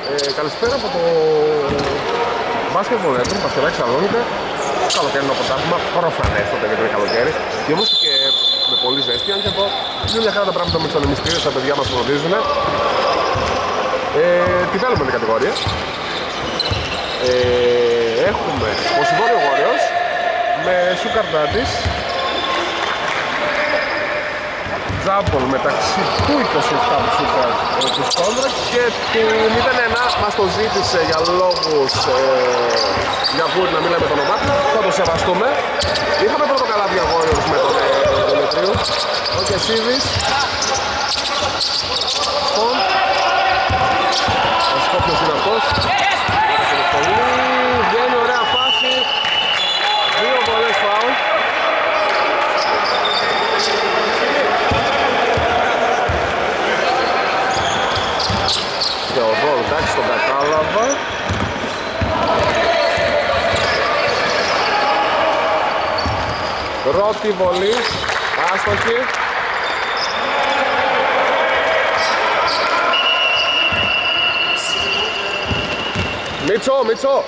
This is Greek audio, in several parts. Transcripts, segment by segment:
Καλησπέρα από το μπάσκετ Βολέτρου, Πασκετάκι Σαλόνικα. Καλοκαιρινό πρωτάθλημα, προφανέστατα γιατί είναι καλοκαίρι. Διαμορφώθηκε με πολύ ζέστη, αν και εδώ είναι μια χαρά τα πράγματα με τους ανεμιστήρες, τα παιδιά μας φροντίζουν. Τι θέλουμε την κατηγορία. Έχουμε Ποσειδόνιο Warriors με Sugar Daddies. Τζάμπολ μεταξύ του 27 του Σούκαρ του Σκόντρα και του 0-1 μας το ζήτησε για λόγους για γούρι να μην λέμε το όνομά του, θα το σεβαστούμε. Είχαμε πρώτο καλάδια Warriors με τον Δημητρίου, ο Κεσίδης Στον θα σου πω ποιος είναι αυτός. Βγαίνει ωραία φάση, δύο πολλές φάουλ. Και ο Δόλ, εντάξει, τον κατάλαβα. Πρώτη βολή, άστοχη. Μίτσο.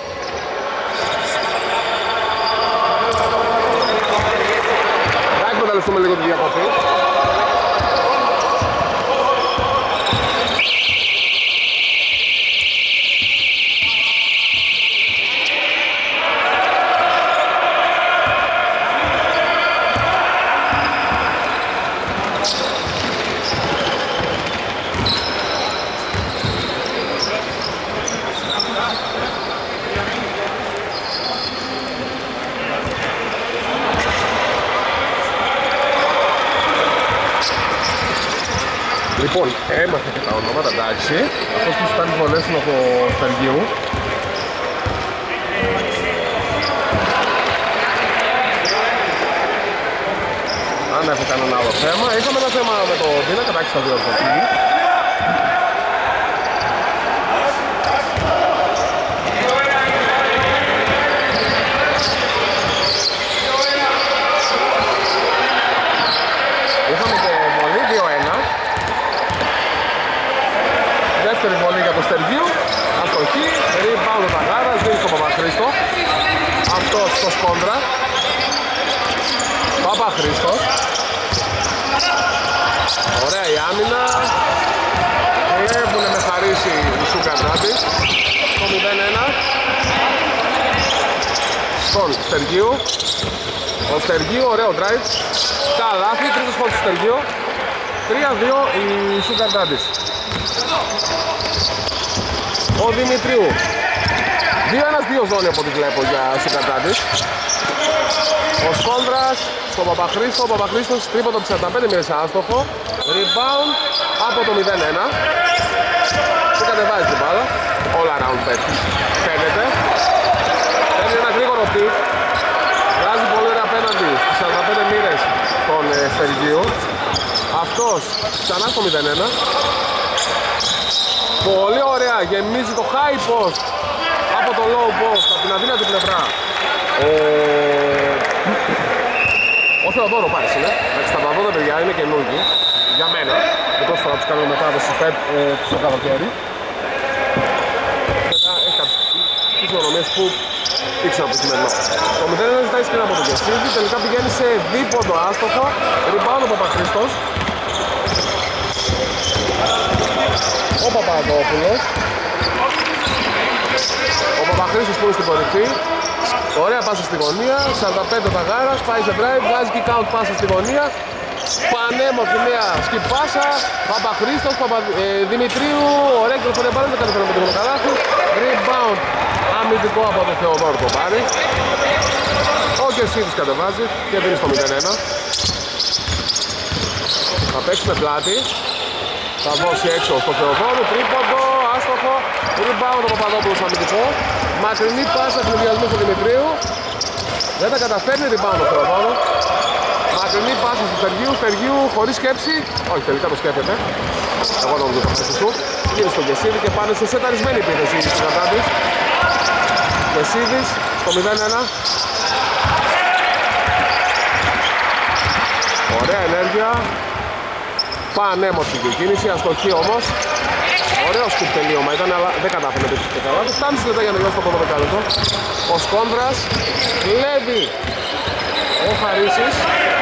Θα εκμεταλλευτούμε λίγο τη διακοπή. Λοιπόν, έμαθε και τα ονόματα, εντάξει. Αυτός που στάνει βολές είναι από Στεργίου. Αν έχω κανένα άλλο θέμα. Είχαμε ένα θέμα με το Δίνα, κατάξει τα δύο ορθοκή. Είχαμε και βολή 2-1. Δεύτερη βολή για το Στεργίου, αστοχή, rebound ο Ταγάρας, δίνει στον Παπαχρήστο. Αυτός στο Σκόντρα. Παπαχρήστος. Ωραία η άμυνα. Βλέπουνε με χαρίσει η Sugar Daddies. Το 0-1. Στον Στεργίου. Ο Στεργίου, ωραίο drive. Καλάθι, τρίτος φόλτ του Στεργίου. 3-2 η Sugar Daddies. Ο Δημητρίου 2-1-2 ζώνη από ό,τι βλέπω για Sugar Daddies. Ο Σκόντρας στον Παπαχρήστο. Ο Παπαχρήστος τρίποντο από 45 μοίρες άστοχο. Rebound από το 0-1 και κατεβάζει την μπάλα. All around παίκτη φαίνεται. Παίρνει ένα γρήγορο πικ. Βγάζει πολύ ωραία απέναντι στις 45 μοίρες των Στεργίου. Αυτός ξανά στο 0-1. Πολύ ωραία, γεμίζει το high post από το low post, από την αδύνατη πλευρά. Ο Θεοδόρο πάει είναι, στα 80 παιδιά είναι καινούργοι, για μένα. Και πρώτη φορά τους κάνουμε μετάδοση στο καλοκαίρι. Μετά έχει κάποιες φυσιονομίες που ήξερα από το σημερινό. Το 0-1 ζητάει σκηνά από τον Κεσίδη, τελικά πηγαίνει σε δίποντο άστοχο, rebound ο Παπαχρήστος. Ο Παπαδόπουλος. Ο Παπαχρήστος που είναι στην κορυφή. Ωραία πάσα στη γωνία. 45 ο Ταγάρας. Πάει σε drive. Βγάζει kick out πάσα στη γωνία. Πανέμορφη νέα skip πάσα. Παπαχρήστος. Δημητρίου. Ωραία και το μπάλα. Δεν καταφέρει με το καλάθι. Rebound αμυντικό από τον Θεοδόρο το πάρει. Ο Κεσίδης κατεβάζει και δίνει στο 0-1. Θα παίξει με πλάτη. Θα δώσει έξω στο Θεοδόρου, τρίποντο, άστοχο, rebound ο Παπαδόπουλος αμυντικό. Μακρινή πάσα στην ενδιασμό του Δημητρίου. Δεν τα καταφέρνει, rebound ο Θεοδόρου. Μακρινή πάσα του Στεργίου, χωρίς σκέψη. Όχι, τελικά το σκέφτεται. Εγώ νομίζω το θέση του. Γύρει στον Κεσίδη και πάνε σε σεταρισμένη επίθεση στην Κατάντης. Κεσίδης στο 0-1. Ωραία ενέργεια. Πανέμορφη κίνηση, αστοχή όμως. Ωραίο σκουπ τελείωμα ήταν, αλλά δεν κατάφερε να πετύχει και καλά. 4,5 λεπτά για να τελειώσει το πρώτο δεκάλεπτο. Ο Σκόνδρας κλέβει ο Χαρίσης.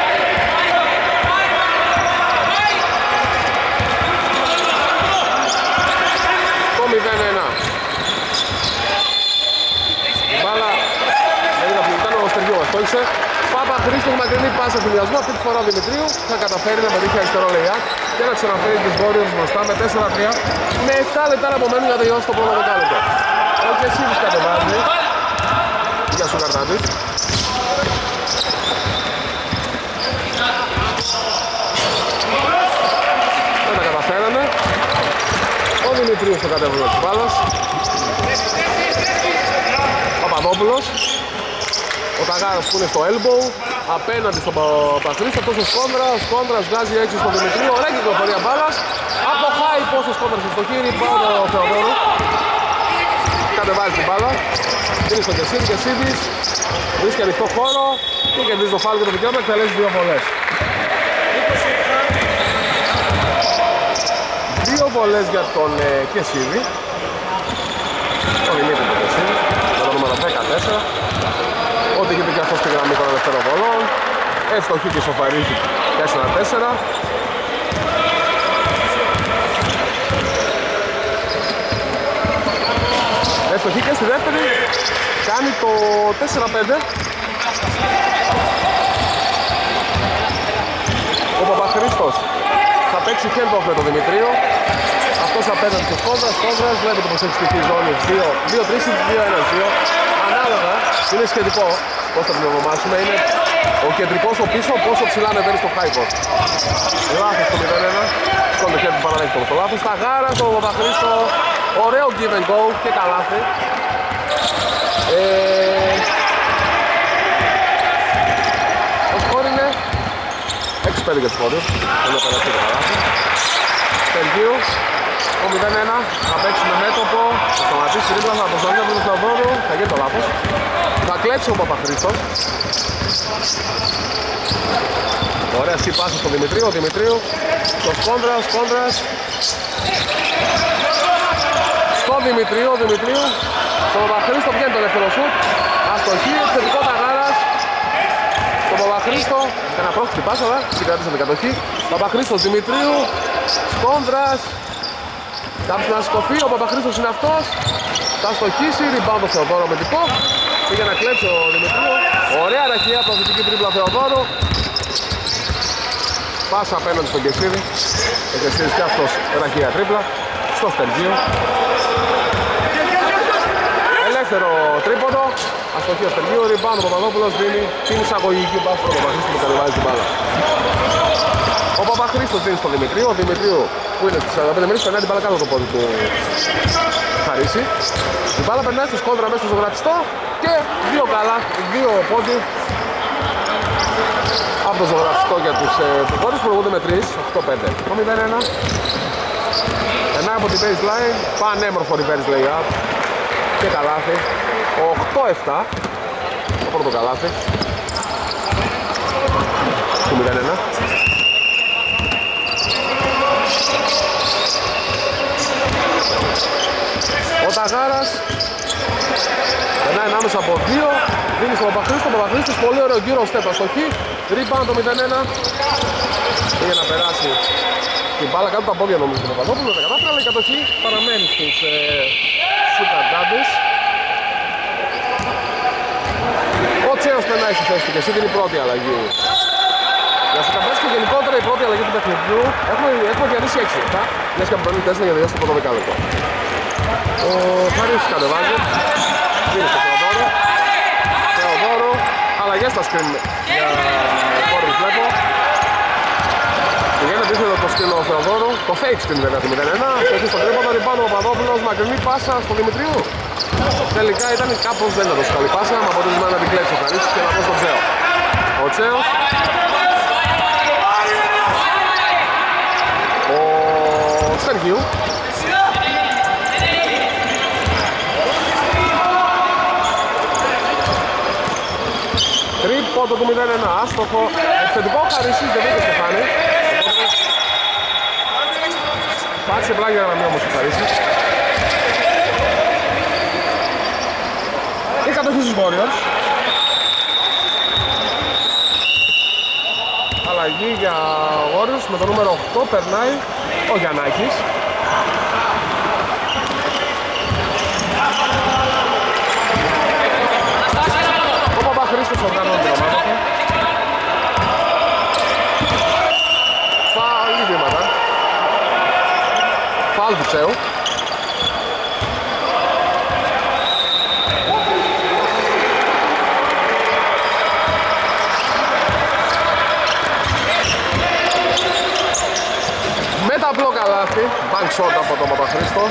Το 0-1. Η μπάλα ήταν ο Στεργιώμας, το είσαι. Παπαχρήστος, μακρινή πάσα φιλιασμού. Αυτή τη φορά ο Δημητρίου θα καταφέρει να πετύχει αριστερό layup και να ξαναφέρει τους Warriors μπροστά με 4-3 με 7 λεπτά να απομένουν για να τελειώσει το πρώτο δεκάλεπτο. Ο Κεσίδης κατεβάζει για σου Καρτάτης. Δεν τα καταφέρανε. Ο Δημητρίου στο κατέβασμα της μπάλας. Παπαδόπουλος. Ο Ταγάρας που είναι στο elbow, απέναντι στον Παπαχρήστο, αυτός ο Σκόνδρας βγάζει έξω στον Δημητρίου, ωραία κυκλοφορία μπάλας, από high post ο Σκόνδρας στο χείρι, πάνω ο Θεοδόρου, κατεβάζει την μπάλα, δίνει στον Κεσίδη, Κεσίδης, βρίσκει ανοιχτό χώρο και κερδίζει το φάουλ και το δικαίωμα, εκτελέσει 2 βολές. 2 βολές για τον Κεσίδη, τον Δημήτρη του Κεσίδη, το νούμερο 14. Οδηγείται και αυτό στη γραμμή των ελευθερών βολών. Ευστοχή και σοφαρίζει 4-4. Ευστοχή και στη δεύτερη κάνει το 4-5. Ο Παπαχρήστος θα παίξει hand-off με τον Δημητρίο. Αυτός απέναντι στο Σκόνδρας. Σκόνδρας βλέπετε πως έχει στηθεί ζώνη 2-3 ή 2-1-2. Ανάλογα, είναι σχετικό πώς θα την ονομάσουμε, είναι ο κεντρικός ο πίσω πόσο ψηλά ανεβαίνει στο high post. Λάθος το 0-1, στον το χέρι του παραδέχει το λάθος. Τα γάρα στο Παπαχρήστο, ωραίο give and go και καλάθι. Το σκορ είναι 6-5 για τους χώριους, ενώ περάσει το καλάθι. Στεργίου, το 0-1, θα παίξει με μέτωπο, θα σταματήσει δίπλα, θα αποστολεί από τον Θεοδόρου, θα γίνει το λάθος. Θα κλέψει ο Παπαχρήστος. Ωραία σκυπάση στο Δημητρίου, ο Δημητρίου, στο Σκόνδρας, στο Δημητρίου, στο Παπαχρήστο βγαίνει το ελεύθερο σουτ, αστοχή, επιθετικό Ταγάρας, στο Παπαχρήστο, ένα πρόχτη πάσα, αλλά συγκρατήσαμε την κατοχή. Παπαχρήστος, Δημητρίου, Σκόνδρας, κάψει να σηκωθεί, ο Παπαχρήστος είναι αυτός, θα στοχίσει, rebound το Θεοδόρο με τυπό, πήγε να κλέψει ο Δημητρίου, ωραία ραχεία από δυτική τρίπλα Θεοδόρου, πάσα απέναντι στον Κεσίδη, ο Κεσίδης και αυτός ραχεία τρίπλα, στο Στεργείο. Ελεύθερο τρίποντο, αστοχή ο Στεργείο, rebound ο Παπαδόπουλος δίνει την εισαγωγική πάσα στον Παπαχρήστο που κατεβάζει την μπάλα. Ο Παπαχρήστος δίνει στον Δημητρίου, ο Δημητρίου που είναι στις 45 μήνες περνάει την μπάλα κάτω το πόδι του Χαρίση. Η μπάλα περνάει στο Σκόνδρα μέσα στο ζωγραφιστό και 2 καλά, 2 πόντι από το ζωγραφιστό για τους πόδις που προηγούνται με 3, 8-5. Το 0-1 περνάει από την baseline, πανέμορφο reverse layup και καλάθι. 8-7 το πρώτο καλάθι του 0-1. Ο Ταγάρας περνάει ανάμεσα από 2, δίνει στον Παπαχρήστο, ο Παπαχρήστος πολύ ωραίο γύρο step αστοχή, rebound το 0-1. Πήγε να περάσει την μπάλα κάτω τα πόδια νομίζω του Παπαδόπουλου, δεν κατάφερε, αλλά η κατοχή παραμένει στους Σουκαρντάντες. Ο Τσέος περνάει στη θέση του και εσύ είναι η πρώτη αλλαγή. Για Σουκαρντάντες και γενικότερα η πρώτη αλλαγή του παιχνιδιού έχουμε διανύσει 6 λεπτά, μιας και αποπλένει 4 για να τελειώσει το πρώτο δεκάλεπτο. Ο Χαρίς κατεβάζει, δίνει στο Θεοδόρο, αλλαγές στα σκριν για χώρους βλέπω. Πηγαίνει αντίθετο το σκριν ο Θεοδόρου, το fake screen βέβαια του 0-1, στοχή στο τρίποντο, rebound ο Παπαδόπουλος, μακρινή πάσα στο Δημητρίου. Τελικά ήταν κάπως δεν ήταν τόσο καλή πάσα, με αποτέλεσμα να την κλέψει ο Χαρίς και να δώσει τον Τσέο. Ο Τσέος, ο Στεργίου, τρίποντο του 0-1, άστοχο, επιθετικό Χαρίσης, δεν μπήκε στο χάνι. Πάτησε πλάγι για να μην όμως ευχαρίσει. Η κατοχή στους Warriors. Αλλαγή για Warriors με το νούμερο 8 περνάει ο Γιαννάκης. Ο Παπαχρήστος οργανώνει την ομάδα του. Φάουλ βήματα. Φάουλ του Τσέου. Απλό καλάθι, bank shot από τον Παπαχρήστο.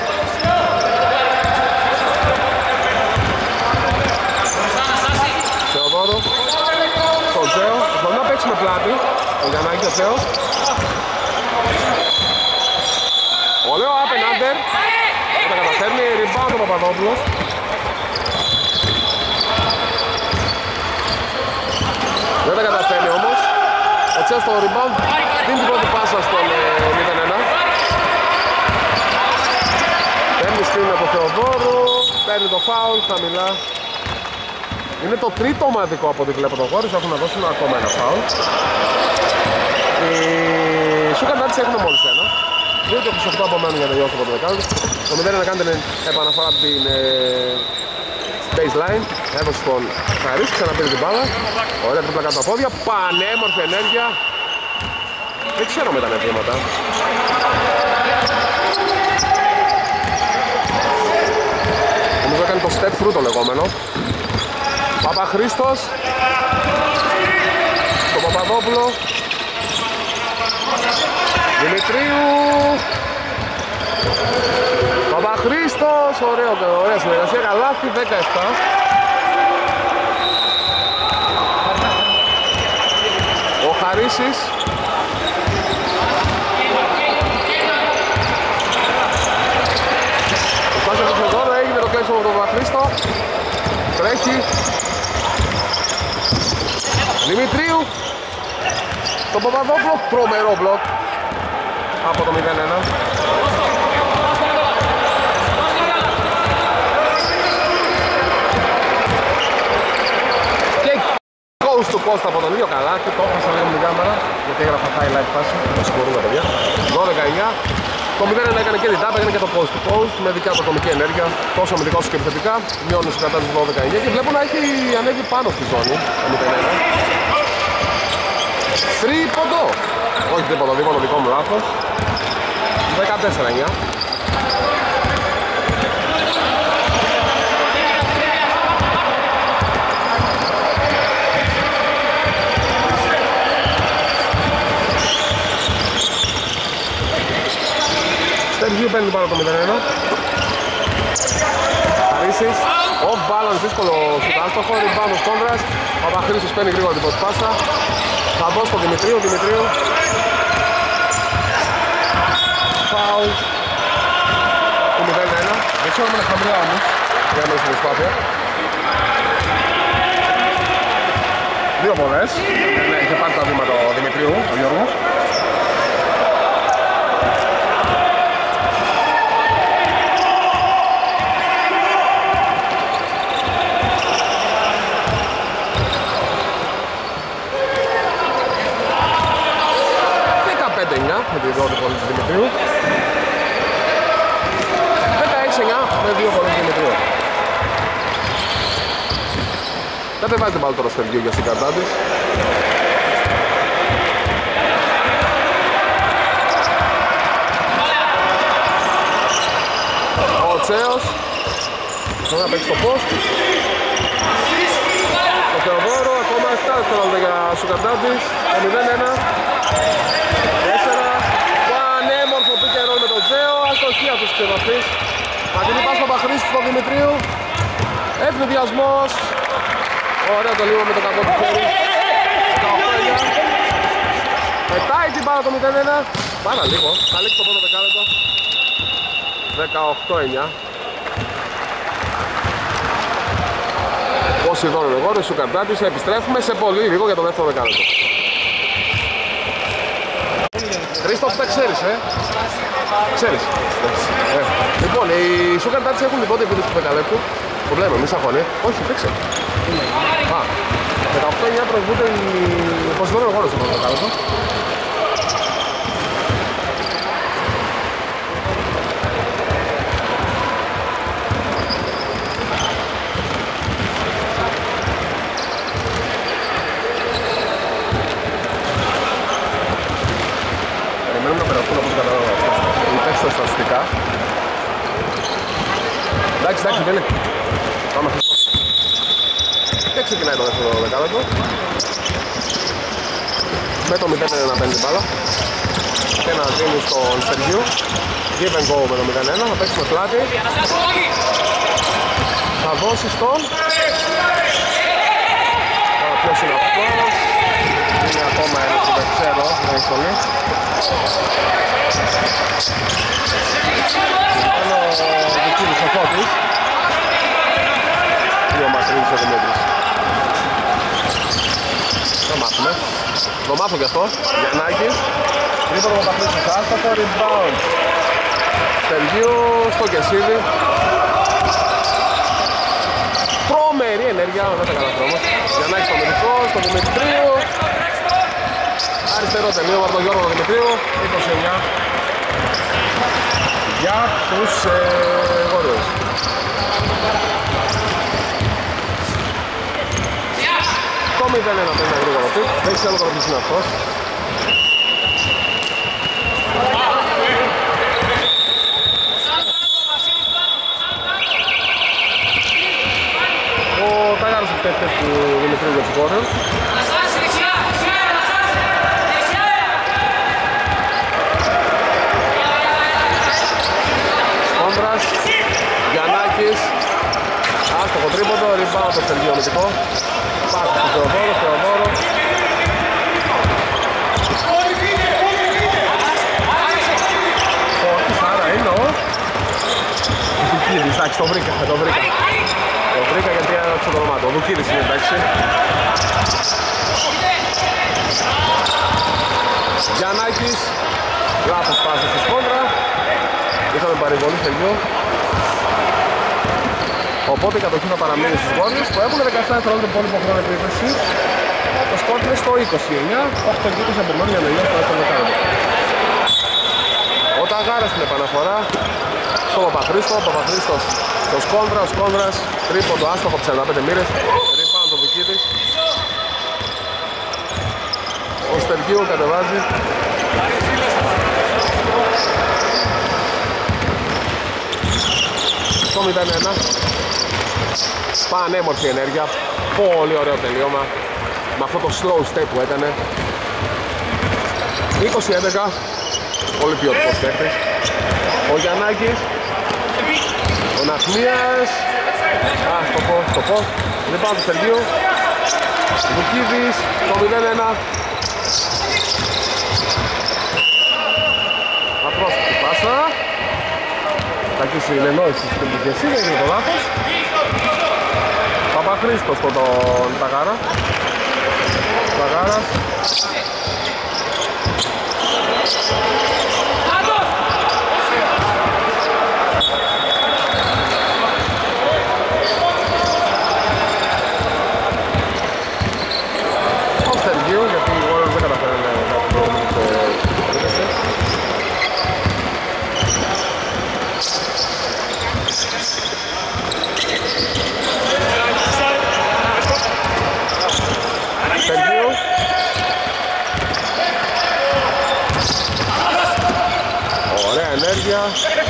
Θεοδόρου, στον Τσέο, μπορεί να παίξει με πλάτη, ο Γιαννάκης ο Τσέος. Ωραίο up and under, δεν τα καταφέρνει, rebound ο Παπαδόπουλος. Δεν τα καταφέρνει όμως, ο Τσέος στο rebound δίνει την πρώτη πάσα στον 0-1. Παίρνει σκριν από Θεοδόρου, παίρνει το φάουλ, χαμηλά. Είναι το τρίτο ομαδικό από ό,τι βλέπω τον Warriors, έχουν να δώσουν ακόμα ένα φάουλ. Οι Σουκαντάτες έχουν μόλις ένα. 2-8 απομένουν για να τελειώσουν από το δεκάλεπτο. Το 0-1 κάνει την επαναφορά από την baseline. Έδωσε τον Χαρίς, ξαναπήρε την μπάλα. Ωραία τρίπλα κάτω τα πόδια, πανέμορφη ενέργεια. Δεν ξέρω με τα νεύματα. Νομίζω έκανε το step through το λεγόμενο. Παπαχρήστος στον Παπαδόπουλο. Δημητρίου. Παπαχρήστος, ωραία συνεργασία, καλάθι, 17. Ο Χαρίσης. Έγινε το κλέψιμο από τον Παπαχρήστο. Τρέχει. Δημητρίου. Στον Παπαδόπουλο. Τρομερό μπλοκ από το 0-1. Και coast to coast από τον ίδιο καλάθι. Το έχασα λίγο με την κάμερα γιατί έγραφα highlight φάση. Το συγχωρούμε παιδιά. 12-9. Το 0-1 έκανε και την τάπα, έκανε και το post to post με δικιά του ατομική ενέργεια. Τόσο αμυντικά όσο και επιθετικά. Μειώνει στο κατά της 12-9 και βλέπω να έχει ανέβει πάνω στη ζώνη το 0-1. Τρίποντο! Όχι τρίποντο, δίποντο δικό μου λάθος. 14-9. Στεργίου παίρνει πάνω το 0-1. Χαρίσης, off balance, δύσκολο σουτάστοχο, rebound ο Κόνδρας. Παπαχρήστος παίρνει γρήγορα την πρώτη πάσα. Θα δώσει στο Δημητρίου. Φάουλ του 0-1. Δεν ξέρω αν είναι χαμηλά όμως για να μην στην προσπάθεια. Δύο βολές. Ναι, είχε πάρει τα βήματα ο Δημητρίου, ο Γιώργος. Με τη δότη πόλη του Δημητρίου. 16-9 με δύο πόλη του Δημητρίου. Κατεβάζει την μπάλα τώρα στο Στεργίου για Σουκαντάτης. Ο Τσέος θα παίξει το post. Ο Θεοδόρο ακόμα 7 δευτερόλεπτα για Σουκαντάτης. Το 0-1. Πανέμορφο pick and roll με τον Τζέο, αστοχία τους ξεδοθείς. Μακρινή πας Παπαχρήστου στο Δημητρίου. Ευνηδιασμός. Ωραίο το λίγο με το κακό του χέρι. 18-9. Πετάει την πάρα το 0-1. Πάρα λίγο, θα λήξει το πρώτο δεκάλεπτο. 18-9. Όσοι δώνουν εγώ, ρε Σουκαντάτης, επιστρέφουμε σε πολύ λίγο για το δεύτερο δεκάλεπτο. Χρήστος, τα ξέρεις, ξέρεις. Λοιπόν, οι Sugar Daddies έχουν την πρώτη επίδοση του 10 λεπτού. Το βλέπουμε, εμείς αγώνε. Όχι, παίξε. 18-9 προηγούνται οι ποσοστών αγώνες στο πρώτο δεκάλεπτο. Περιμένουμε να περαστούν όπως καταλάβω οι παίκτες στα στατιστικά. Εντάξει, μπαίνει. Πάμε χρυσό. Και ξεκινάει το δεύτερο δεκάλεπτο. Με το 0-1 να παίρνει την μπάλα. Και να δίνει στον Σεργίου. Give and go με το 0-1, θα παίξει με πλάτη. Θα δώσει στον... Ποιος είναι αυτός? Είναι ακόμα ένας που δεν ξέρω, δεν έχει πολύ. Είναι ο Δικίδης ο Φώτης. Ή ο Μακρύδης ο Δημήτρης. Θα μάθουμε. Το μάθω κι αυτό. Γιαννάκης. Γρήγορο ο Παπαθλής άστοχο, rebound. Στεργίου στο Κεσίδη. Τρομερή ενέργεια, δεν τα καταφέρω όμως. Γιαννάκης στο μερικό, στο Δημητρίου. Αριστερό τελείωμα από τον Γιώργο Δημητρίου. 29 για τους Warriors. Το 0-1 παίρνει ένα γρήγορο πικ. Δεν ξέρω τώρα ποιος είναι αυτός. Ο Ταγάρος εκτέφτες του Δημητρίου για τους Warriors. Κόντρας, Γιαννάκης, άστοχο τρίποντο, rebound το Σεργείο Μητικό. Πάση του Θεοδόρο. Φόρτης, άρα είναι ο Δουκίδης, εντάξει, το βρήκα. Το βρήκα γιατί έδωξε το όνομά του. Ο Δουκίδης είναι, εντάξει. Γιαννάκης, λάθος πάση στη σκόντρα. Είχαμε παρεμβολή Σεργίου. Οπότε η κατοχή θα παραμείνει στους Warriors που έχουν 17 δευτερόλεπτα υπόλοιπο χρόνο επίθεση. Το σκορ είναι στο 29, 8 γύτες απομένουν για να τελειώσει το δεύτερο δεκάλεπτο. Ο Ταγάρας στην επαναφορά στο Παπαχρήστο, ο Παπαχρήστος στο Σκόνδρα, ο Σκόνδρας τρίποντο άστοχο από 45 μοίρες, rebound ο Βικίδης. Ο Στεργίου κατεβάζει. Το 0-1. Πανέμορφη ενέργεια, πολύ ωραίο τελείωμα με αυτό το slow step που έκανε. 20-11, πολύ ποιοτικός παίκτης. Ο Γιαννάκης, ο Ναχμίας, στο πω, δεν πάω του Σεργίου. Βουκίδης, το 0-1. Απρόσωπη πάσα. Κακή συνεννόηση στην επικεσία, έγινε το λάθος. Παπαχρήστος στον Ταγάρα. Ταγάρας. Ο Στεργίου, γιατί οι Warriors δεν καταφέρουν να βρουν σε επίθεση. Στεργίου. Ωραία ενέργεια.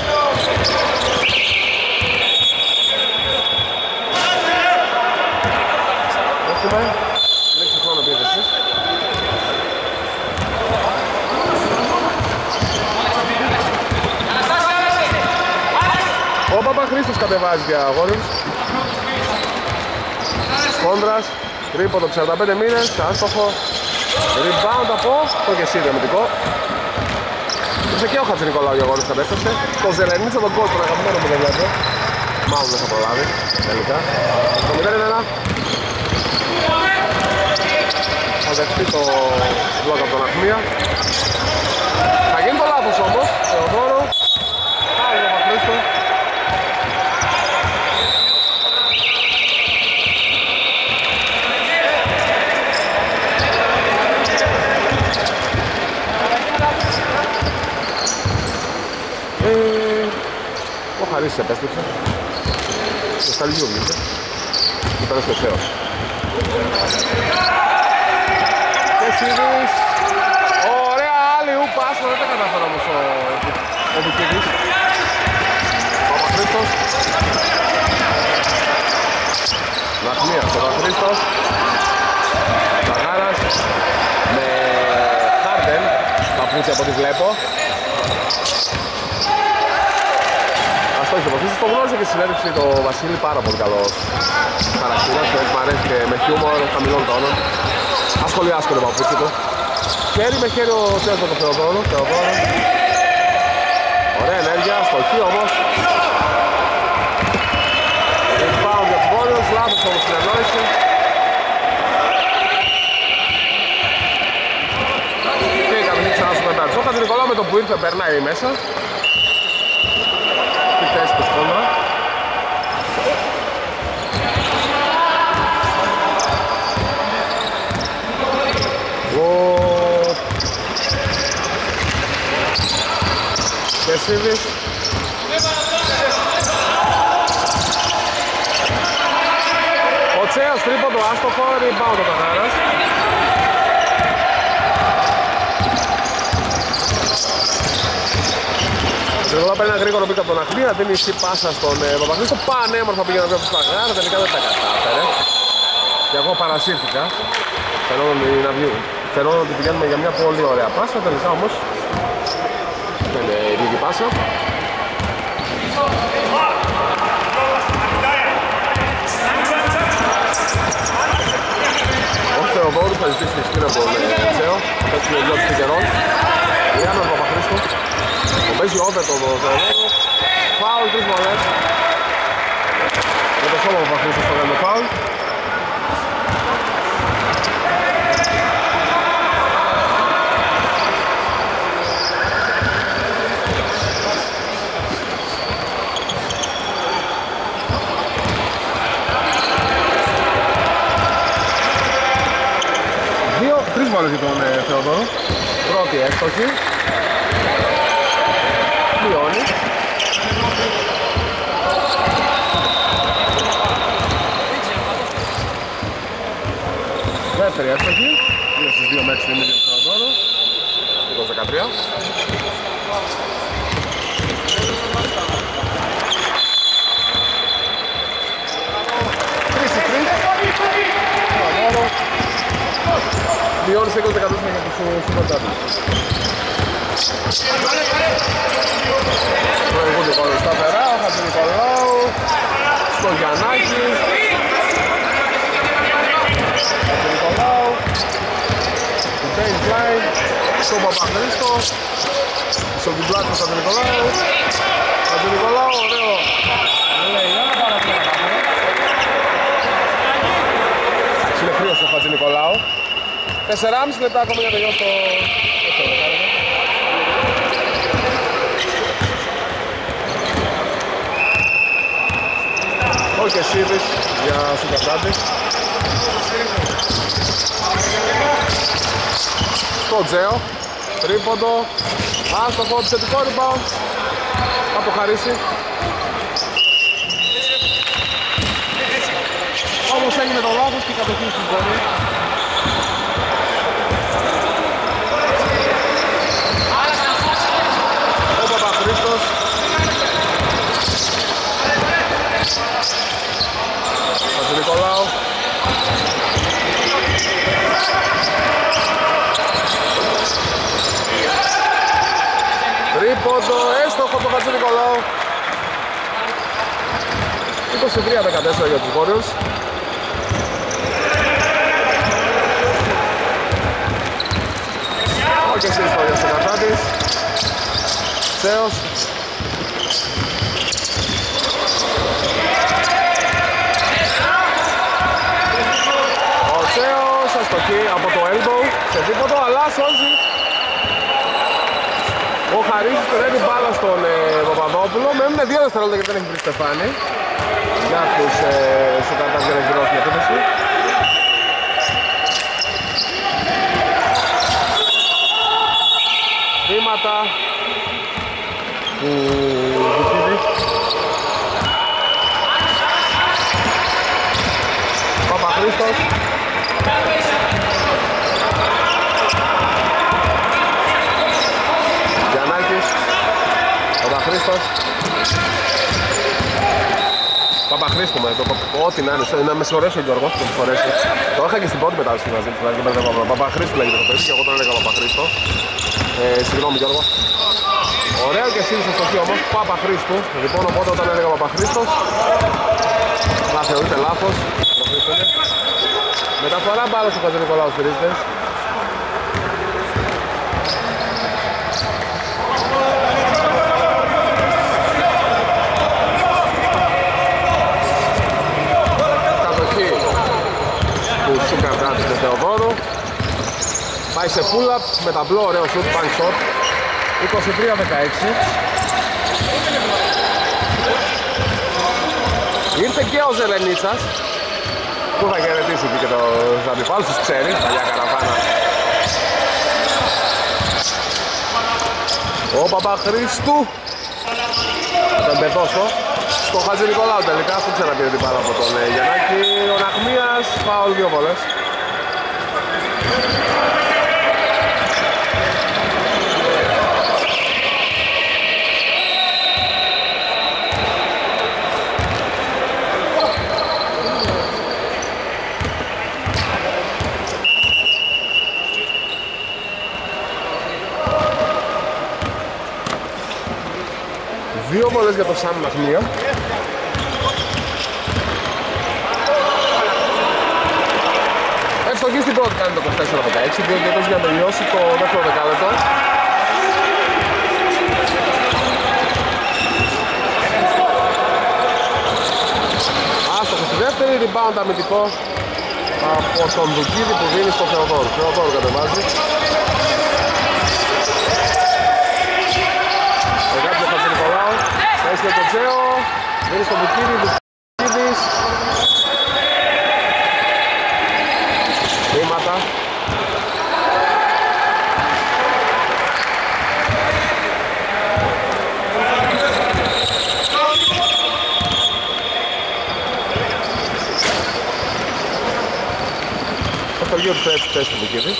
Έχουμε ρίξει χρόνο επίθεσης. Ο Παπαχρήστος κατεβάζει για Warriors. Κόντρας, τρίποντο 45 μήνες, άστοχο. Rebound από το Κεσίδη αμυντικό. Ήρθε και ο Χατζηνικολάου για Warriors κατέφτασε. Το Ζελενίτσα τον κόσμο, τον αγαπημένο που δεν βλέπω. Μάλλον δεν θα προλάβει, τελικά. Το 0-1. Θα δεχτεί το βλόκ από τον Αχμία. Θα γίνει το λάθος όμως, Θεοδόρο. Ο Χαρίσης επέστρεψε. Το Σταλιού βγήκε. Και πέρασε το Θεός. Και Σίδης. Ωραία άλλη ου πάσα, δεν τα κατάφερα όμως ο Βικίδης. Ο Παπαχρήστος. Ναχμία στο Παπαχρήστος. Μαγάρας. Με Χάρντεν. Παπούτσι από ό,τι βλέπω. Αυτό έχει υποθήσεις. Το γνώρισε και συνέντευξη το Βασίλη, πάρα πολύ καλό χαρακτήρας. Μου αρέσει και με χιούμορ χαμηλών τόνων. Ασχολιάσκω το παπούτσι του. Χέρι με χέρι ο Τσέος με τον Θεοδόρο. Ωραία ενέργεια, στοχή όμως. Rebound για τους Warriors, λάθος όμως συνεννόηση. Και η κατοχή ξανά στο πεντάρι. Ο Χατζηνικολάου με τον που ήρθε περνάει μέσα. Στη θέση του Σκόντρα. Κεσίδης. Ο Τσέος τρίποντο άστοχο, rebound ο Καθάρας. Εδώ παίρνει ένα γρήγορο πίκα από τον Αχλία, δίνει η πάσα στον Παπαχρήστο. Πανέμορφα πήγαινε να βγει από τους Παγάρα, τελικά δεν τα κατάφερε. Και εγώ παρασύρθηκα. Φαινόταν ότι πηγαίνουμε για μια πολύ ωραία πάσα, τελικά όμως δεν είναι η λίγη πάσα. Ο Θεοδόρου θα ζητήσει τη σκήνα από τον Τσέο. Θα πέσει με δυο του καιρών. Λιάνος Παπαχρήστο. Το παίζει over τον Θεοδόρου. Φάουλ, 3 βολές. Με το σώμα Παπαχρήστο στο κάνουμε φάουλ. Τρεις βάλες για τον Θεοδόρο. Πρώτη έστοχη. Μειώνει. Δεύτερη έστοχη. 2 στις 2 μέχρι στιγμή για τον Θεοδόρο. 20-13. Μειώνει σε 20-13 για τους συμμετάτες. Προηγούνται πάνω σταθερά, ο Χατζηνικολάου, στο Γιαννάκη. Χατζηνικολάου, του baseline, στον Παπαχρήστο, στον διπλάτη του Χατζηνικολάου. Χατζηνικολάου, ωραίο. Λέει, πάρα πολύ κατάφερε. Είναι κρύος ο Χατζηνικολάου. 4,5 λεπτά ακόμα για να τελειώσει το δεκάλεπτο. Ο Κεσίδης για Σουκατάντης. Στο Τζέο. Τρίποντο. Άστοχο, επιθετικό rebound. Από Χαρίση. Όμως έγινε το λάθος και η κατοχή στην πόλη. Ο Παπαχρήστος. Χατζηνικολάου. Τρίποντο, έστοχο από τον Χατζηνικολάου. 23-14 για τους Warriors. Και στην ιστορία στο Κατάτης. Τσέος. Ο Τσέος αστοχή από το elbow σε τίποτο, αλλά σώζει. Ο Χαρίσης περνάει μπάλα στον Παπαδόπουλο. Μένουν 2 δευτερόλεπτα γιατί δεν έχει βρει Στεφάνη. Για τους Σουκατάτες για να εκδηλώσουν την επίθεση. Βήματα. του Βουκίδη. Παπαχρήστος. Γιαννάκης. Παπαχρήστος. Παπαχρήστου με το ό,τι να είναι, να με συγχωρέσει ο Γιώργος, να με συγχωρέσει. Το είχα και στην πρώτη μετάδοση μαζί του, δηλαδή Παπαχρήστου λέγεται το παιδί και εγώ τον έλεγα Παπαχρήστο. Συγγνώμη Γιώργο. Ωραίο και εσύ στο στοχείο όμως, Παπαχρήστου. Λοιπόν, οπότε όταν έλεγα Παπαχρήστος, να θεωρείται λάθος. Μεταφορά μπάλα στο Χατζηνικολάου στηρίζεται. Του Θεοδόρου. Πάει σε pull-up με ταμπλό, ωραίο shoot, bank shot. 23-16. Ήρθε και ο Ζελενίτσας που θα χαιρετήσει και το Ζαντιφάλ, τους ξέρει, παλιά καραβάνα. Ο Παπαχρήστου. Θα τον πεδώσω. Στο Χατζηνικολάου τελικά, αυτό ξαναπήρε την πάρα από τον Γιαννάκη. Ο Ναχμίας, φάουλ 2 βολές. Δύο βολές για το Σαν Ναχμία. Ευστοχή στην πρώτη κάνει το 24-16, διότι εδώ για να τελειώσει το δεύτερο δεκάλεπτο. Άστοχο στη δεύτερη, rebound αμυντικό από τον Δουκίδη που δίνει στο Θεοδόρου. Θεοδόρου κατεβάζει. Εργάτη ο Χατζηνικολάου, έχει και το Τσέο, δίνει στο Δουκίδη, Δουκίδης. Βήματα. Αυτό γύρω του θέση του Βουκίδη.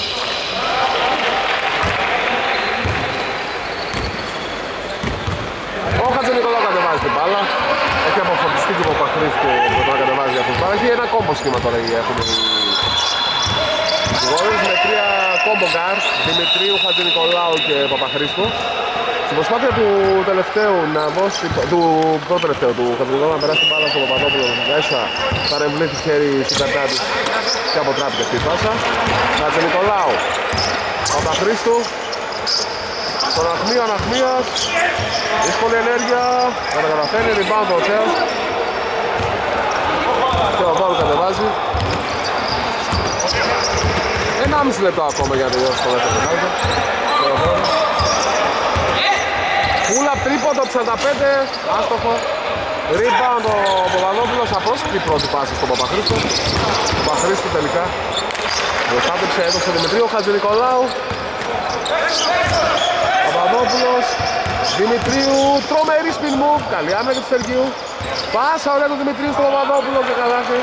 Ο Χατζηνικολάου κατεβάζει την μπάλα. Έχει αποφορτιστεί και ο Παπαχρήστου που τον κατεβάζει αυτή την μπάλα. Έχει ένα κόμπο σχήμα τώρα έχουν οι Warriors με 3 κόμπο γκάρ, Δημητρίου, Χατζηνικολάου και Παπαχρήστου. Στην προσπάθεια του τελευταίου να δώσει, του πρώτου τελευταίου του Χατζηνικολάου να περάσει την μπάλα στο Παπαδόπουλο μέσα, παρεμβλήθη χέρι στην καρτά του και αποτράπηκε αυτή η φάσα. Χατζηνικολάου, Παπαχρήστου, τον Ναχμία, ο Ναχμίας, δύσκολη ενέργεια, θα τα καταφέρει, rebound ο Τσέος. Και ο Βόλου κατεβάζει. 1,5 λεπτό ακόμα για να τελειώσει το δεύτερο δεκάλεπτο. Pull-up τρίποντο 65, άστοχο. Rebound ο Παπαδόπουλος, απρόσκλητη πρώτη πάση στον Παπαχρήστο. Ο Παπαχρήστο τελικά προστάτεψε, έδωσε Δημητρίου, Χατζηνικολάου. Παπαδόπουλος, Δημητρίου, τρομερή spin move, καλή άμυνα και του Σεργίου. Πάσα ωραία του Δημητρίου στον Παπαδόπουλο και καλάθι.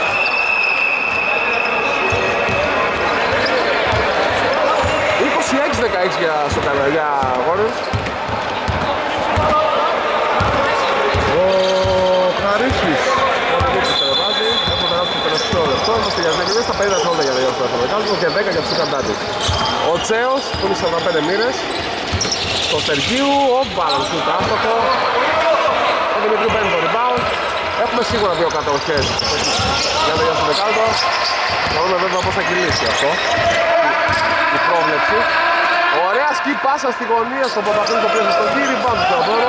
26-16 στο Καναδιά Warriors. Ο Χαρίσης κατεβάζει, έχουμε περάσει το τελευταίο λεπτό, είμαστε για 10 λεπτά, στα 50 χρόνια για τελειώσει το δεύτερο δεκάλεπτο και 10 για τους Καντάτες. Ο Τσέος που είναι 45 μοίρες, στο Σεργίου, off-balance του άστοχο. Ο Δημητρίου παίρνει το rebound. Έχουμε σίγουρα δύο κατοχές για τελειώσει το δεκάλεπτο. Θα δούμε βέβαια πώς θα κυλήσει αυτό, η πρόβλεψη. Ωραία σκι πάσα στη γωνία στον Παπαχρήστο πλέον στο γύρι, πάνω στο Θεοδόρο.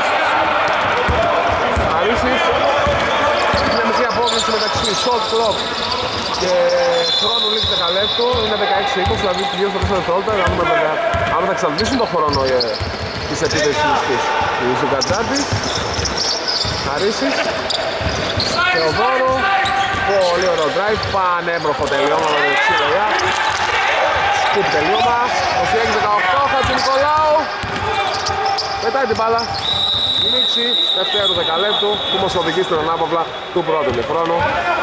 Χαρίσης. Είναι μικρή απόκληση μεταξύ shot clock και χρόνου λίγη δεκαλέπτου. Είναι 16-20, δηλαδή γύρω στο 4 δευτερόλεπτα. Να δούμε βέβαια αν θα εξαντλήσουν τον χρόνο της επίδεσης της Ζουγκατζάντης. Χαρίσης. Θεοδόρο. Πολύ ωραίο drive, πανέμορφο τελείωμα με το δεξί λογιά. Σκουπ τελείωμα, 26-18, Χατζηνικολάου. Πετάει την μπάλα. Λήξη δευτέρου δεκαλέπτου που μας οδηγεί στην ανάπαυλα του πρώτου ημιχρόνου.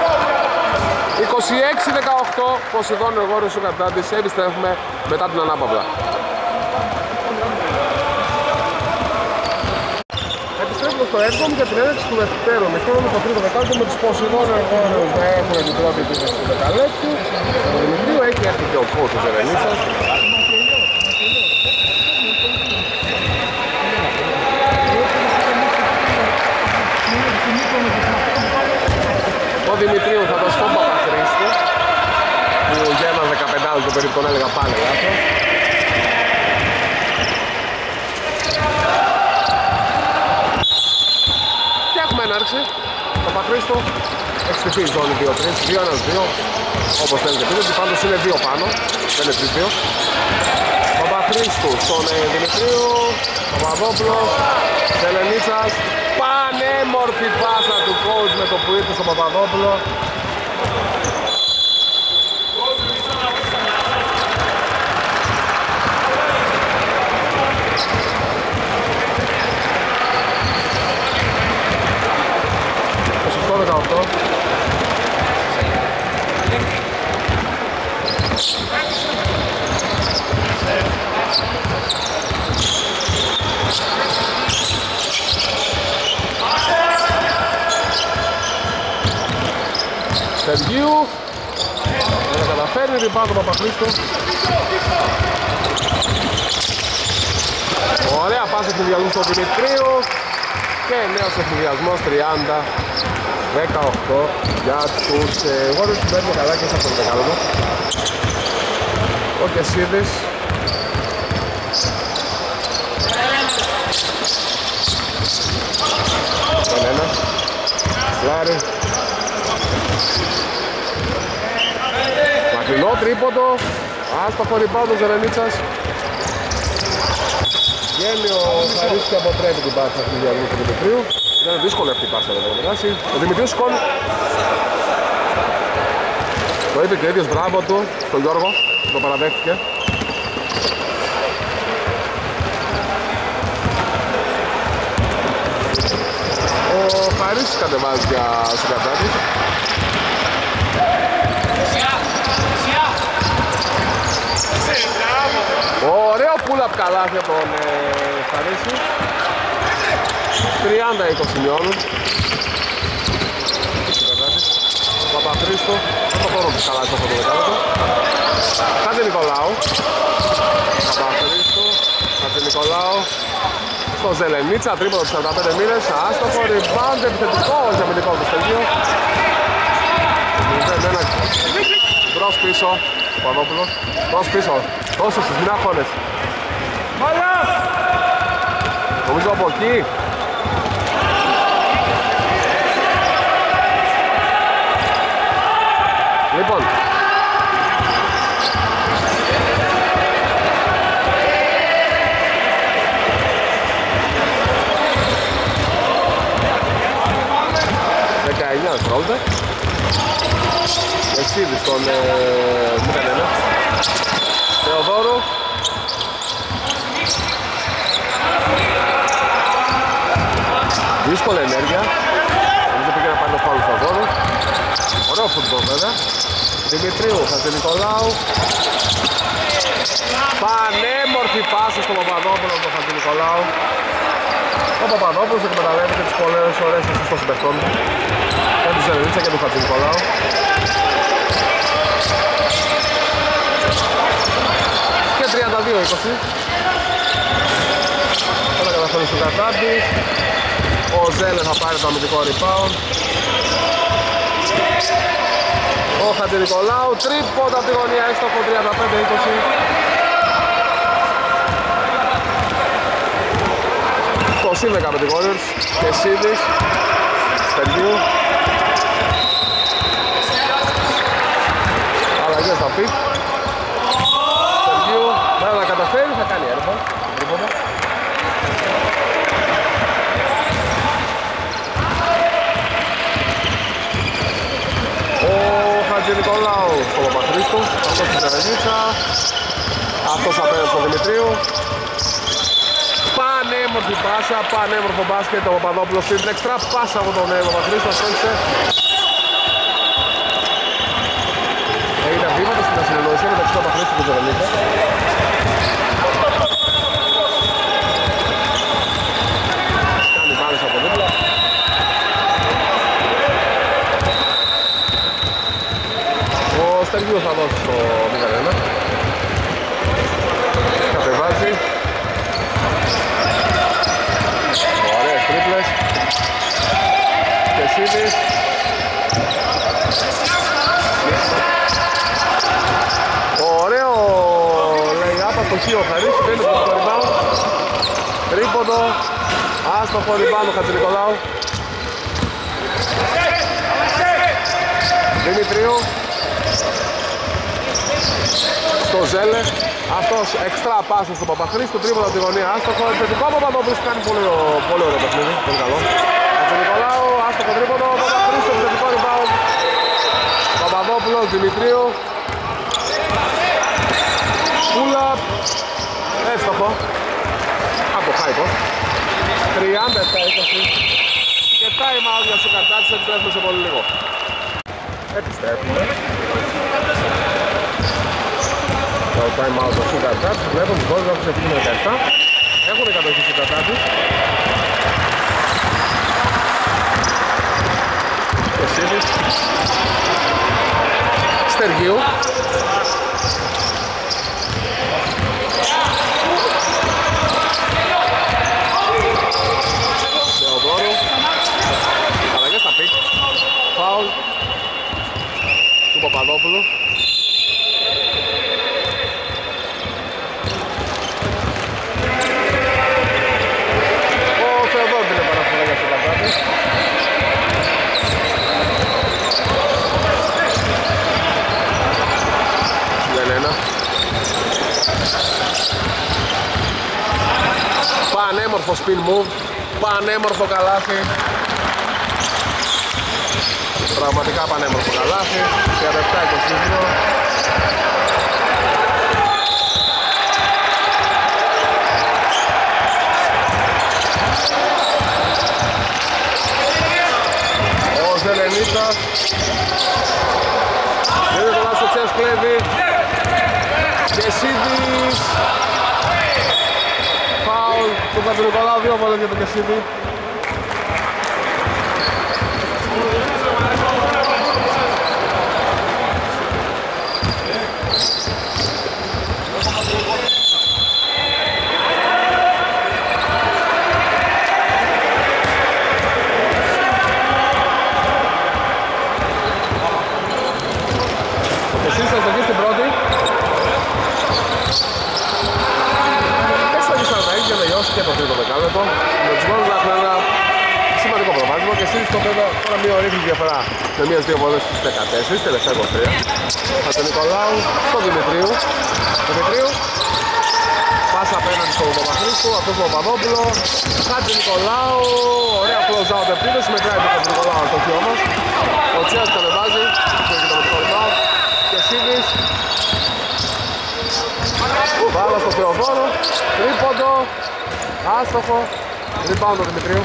26-18 Ποσειδών Εγώριου Σουκαρτάντης. Επιστρέφουμε μετά την ανάπαυλα. Επιστρέφουμε στο έβδομο για την έναρξη του δευτέρου ημιχρόνου με το τρίτο δεκάλεπτο με τους Ποσειδών Εγώριους να έχουν την πρώτη επίθεση του δεκαλέπτου. Ο Δημητρίου έχει έρθει και ο coach της Ερενίτσας. Ο Δημητρίου θα δώσει τον Παπαχρήστο που για ένα 15 το περίπου τον έλεγα πάλι λάθος. Και έχουμε έναρξη. Παπαχρήστο έχει στηθεί η ζώνη 2-3, 2-1-2 όπως θέλετε πείτε, πάντως είναι 2 πάνω, δεν είναι 3-2. Παπαχρήστου στον Δημητρίου, Παπαδόπουλος, Ζελενίτσας. Πανέμορφη πάσα του coach με το που ήρθε στον Παπαδόπουλο. Ποσοστό 18. Σεργίου δεν καταφέρνει, ριμπάουντ του Παπαχρήστου. Ωραία πάσα ευνηδιασμού στον Δημητρίου και νέος ευνηδιασμός 30-18 για τους Warriors που παίρνουν καλά και σε αυτό το δεκάλεπτο. Ο Κεσίδης τον ένα Σλάρι. Μακρινό τρίποντο, άστοχο rebound του Ζερενίτσας. Βγαίνει ο Χαρίς και αποτρέπει την πάσα του διαλόγου του Δημητρίου. Είναι δύσκολη αυτή η πάσα να περάσει. Ο Δημητρίου σηκώνει. Το είπε και ο ίδιος, μπράβο του στον Γιώργο, το παραδέχτηκε. Ο Χαρίς κατεβάζει για Σουκαρτάκη. Ωραίο pull-up καλάθι από τον Χαρίση. 30-20 σημειώνουν. Παπαχρήστο, δεν το χώρο του καλάθι αυτό το δεκάλεπτο. Χατζη Νικολάου. Παπαχρήστο, Χατζη Νικολάου. Στο Ζελενίτσα, τρίποντο του 45 μοίρες. Άστοχο, rebound, επιθετικό για αμυντικό του στεγείο. Μπρος πίσω, ο Παδόπουλος. Μπρος πίσω, τόσο στους μηνάχονες. Νομίζω από εκεί. Λοιπόν, δευτερόλεπτα. Μεσίδη στον Μουκανένα. Θεοδόρου. Δύσκολη ενέργεια. Νομίζω πήγε να πάρει το φάουλ του Θεοδόρου. Ωραίο φουτμπολ βέβαια. Δημητρίου, Χατζηνικολάου. Πανέμορφη πάση στον Παπαδόπουλο του Χατζηνικολάου. Ο Παπαδόπουλος εκμεταλλεύεται τις πολλές ωραίες ασίστ των συμπαιχτών και του Ζελενίτσα και του Χατζηνικολάου. Και 32-20. Όλα καταφέρουν στο Κατάντη. Ο Ζέλε θα πάρει το αμυντικό rebound. Ο Χατζηνικολάου, τρίποντα από τη γωνία, έστοχο 35-20. Το συν 10 με τη Warriors και Σίδης, Στεργίου. Αλλαγές θα πει. Στεργίου, πρέπει να καταφέρει, θα κάνει έρφα. Ο Χατζηνικολάου στο Παπαχρήστο, αυτός στην Ζερενίτσα, αυτός απέναντι στον Δημητρίου. πανέμορφη πάσα, πανέμορφο μπάσκετ. Ο Παπαδόπουλος στην εξτρά πάσα από τον Παπαχρήστο, αστόχησε. Έγινε βήματα στην ασυνεννοησία μεταξύ του Παπαχρήστου και του Ζελενίτσα. Κάνει μάλιστα από δίπλα. Ο Στεργίου θα δώσει στο 0-1. Κατεβάζει. Ωραίες τρίπλες. Κεσίδης. Ωραίο lay-up από το Χίο Χαρίς. Παίρνει το rebound. Τρίποντο. Άστοχο rebound ο Χατζηνικολάου. Δημητρίου. Στο Ζέλε. Αυτός εξτρά πάσα στον Παπαχρήστο, τρίποντο από τη γωνία, άστοχο. Επιθετικό από Παπαδόπουλος που κάνει πολύ ωραίο παιχνίδι. Πολύ καλό. Χατζηνικολάου, άστοχο τρίποντο. Παπαχρήστο, επιθετικό rebound. Παπαδόπουλος, Δημητρίου. Pull-up. Εύστοχο. Από το high post. 37-20. Και time out για Σουκαρτάτης, επιστρέφουμε σε πολύ λίγο. Επιστρέφουμε. Το time out του Σουκαρτάτης, βλέπω τους κόλλους έχουν ξεφύγει με 17. Έχουν κατοχή Σουκαρτάτης. Κεσίδης. Στεργίου. Θεοδόρου. Αλλαγές στα πικ. Φάουλ του Παπαδόπουλου. Ο Θεοδόρου είναι παραφορά για Σουκαρτάτης. Πανέμορφο spin move, πανέμορφο καλάθι. Πραγματικά πανέμορφο καλάθι. 37-22. Ο Ζελενίτσας. Δεν είναι το λάθος, ο Τσέας κλέβει. Κεσίδης. Φάουλ του Χατζηνικολάου, 2 βόλες για τον Κεσίδη. Ο Κεσίδης θα στοχεί στην πρώτη. Για να λιώσει και το τρίτο δεκάλεπτο. Με τους μόνους να έχουν ένα σημαντικό προβάδισμα και εσείς το πέρα τώρα μία ορίγνη διαφορά με μίας δύο βόλες στις 14, τελευταία 23. Χατζηνικολάου στο Δημητρίου. Δημητρίου. Πάσα απέναντι στον Παπαχρήστου, αυτός τον Παπαδόπουλο. Χατζηνικολάου. Ωραία close out επίδεση, μετράει τον Χατζηνικολάου στο χείο όμως. Ο Τσέας κατεβάζει, και το μετρικό rebound. Κεσίδης. Βάλα στο Θεοδόρο, τρίποντο, άστοχο, rebound του Δημητρίου.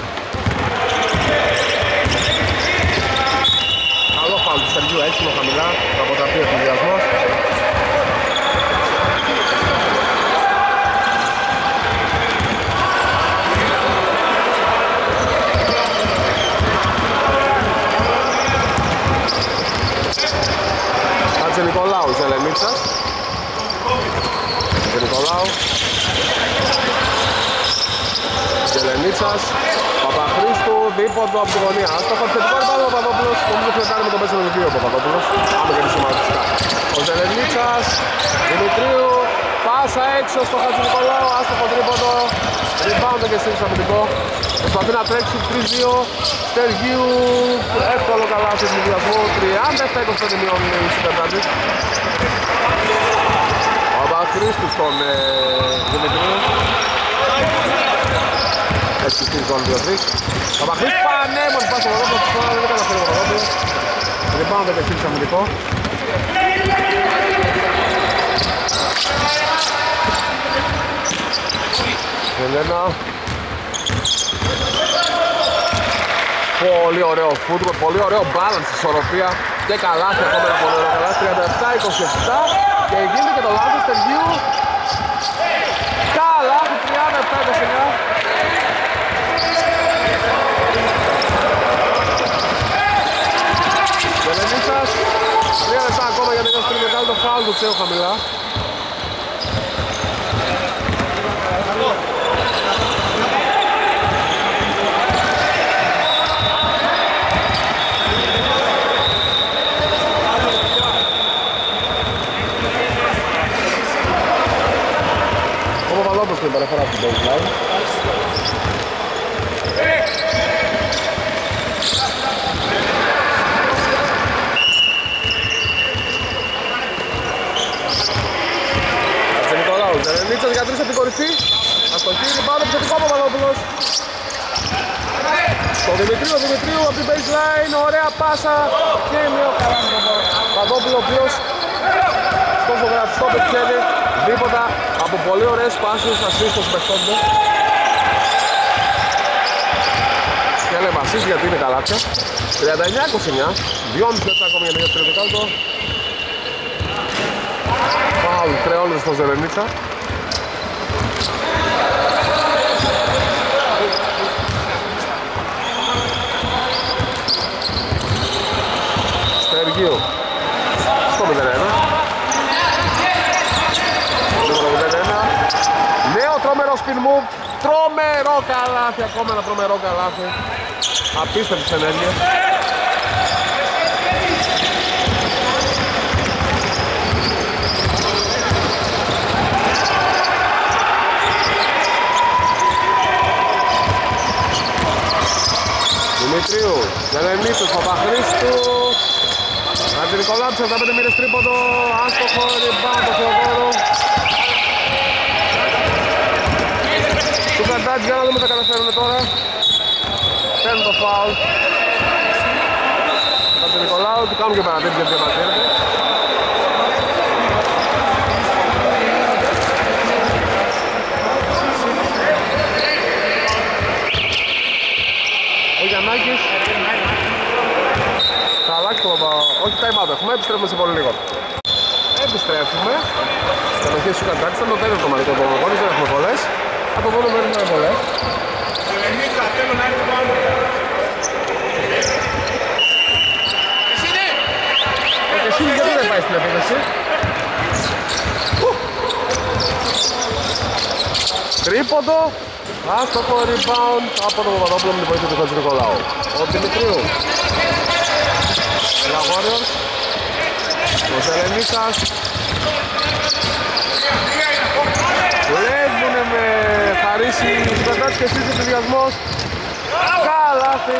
Καλό φάουλ του Στεργίου, έξυπνο χαμηλά, θα αποτραπεί ο εφηδιασμός. Χατζηνικολάου, Ζελενίτσας. Νικολάου. Ζελενίτσας. Παπαχρήστου, δίποντο από τη γωνία. Άστοχο επιθετικό rebound ο Παπαδόπουλος. Νομίζω φλετάρει με τον 4-2 ο Παπαδόπουλος. Πάμε και τη σωματιστικά. Ο Ζελενίτσας. Δημητρίου. Πάσα έξω στο Χατζηνικολάου. Άστοχο τρίποντο. Rebound και στήριξε αμυντικό. Προσπαθεί να τρέξει 3-2. Στεργίου. Εύκολο καλάθι του διασμού. 37-25 μειώνει η Σουκαρτάτης. Παπαχρήστου στον Δημητρίου. Έτσι στη ζώνη 2-3. Παπαχρήστου πανέμορφη πάση στο Παπαδόπουλο. Δεν καταφέρει ο Παπαδόπουλος. Rebound και στήριξε αμυντικό. Ελένα. Πολύ ωραίο φούτμπολ, πολύ ωραίο balance, ισορροπία και καλάθι, ακόμα ένα πολύ ωραίο καλάθι. 37-27 και γίνεται και το λάθος τελειού. Καλάθι 37-29. Γελενίτσας, 3 λεπτά ακόμα για να τελειώσει πριν μεγάλο το φάουλ του Τσέου χαμηλά. Ο Παπαδόπουλος την παραφορά στην baseline. Ζερενίτσας για 3 από την κορυφή. Αστοχή, rebound επιθετικό ο Παπαδόπουλος. Στο Δημητρίου από την baseline, ωραία πάσα και μια καλά στον Παπαδόπουλο, ο οποίος στο ζωγραφιστό πετυχαίνει δίποτα από πολύ ωραίες πάσεις ασίστ των συμπαιχτόντων. Και λέμε ασίστ γιατί είναι καλάθια. 39-29, 2,5 λεπτά ακόμη για να γίνει το δεκάλεπτο. Φάουλ τρεώνεται στο Ζερενίτσα. Στεργίου στο 0-1. Νέο τρομερό spin move. Τρομερό καλάθι, ακόμα ένα τρομερό καλάθι. Απίστευτες ενέργειες. Δημητρίου, Γελενίτσος, Παπαχρήστου. Ατζηνικολάου, 45 μοίρες τρίποντο, άστοχο, rebound το Θεοδόρο. Του Καντάτζ, για να δούμε τα καταφέρουμε τώρα. Παίρνουν το φάουλ. Ατζηνικολάου, του κάνουν και παρατήρηση γιατί διαμαρτύρεται. Ο Γιαννάκης θα αλλάξει το όχι time out έχουμε, επιστρέφουμε σε πολύ λίγο. Επιστρέφουμε στην εποχή του Καντάκης, ήταν το τέλος το μαρικό των αγώνες, δεν έχουμε πολλές. Από μόνο μέρος δεν έχουμε πολλές. Και εσύ γιατί δεν πάει στην επίθεση. Τρίποντο. Άστοχο rebound από τον Παπαδόπουλο με την βοήθεια του Χατζηνικολάου. Ο Δημητρίου. Λαγόριος. Ο Ζερενίτσας. Βλέπουνε με χαρίσει τους Πεντάτες και εσείς ενθουσιασμός. Καλάθι.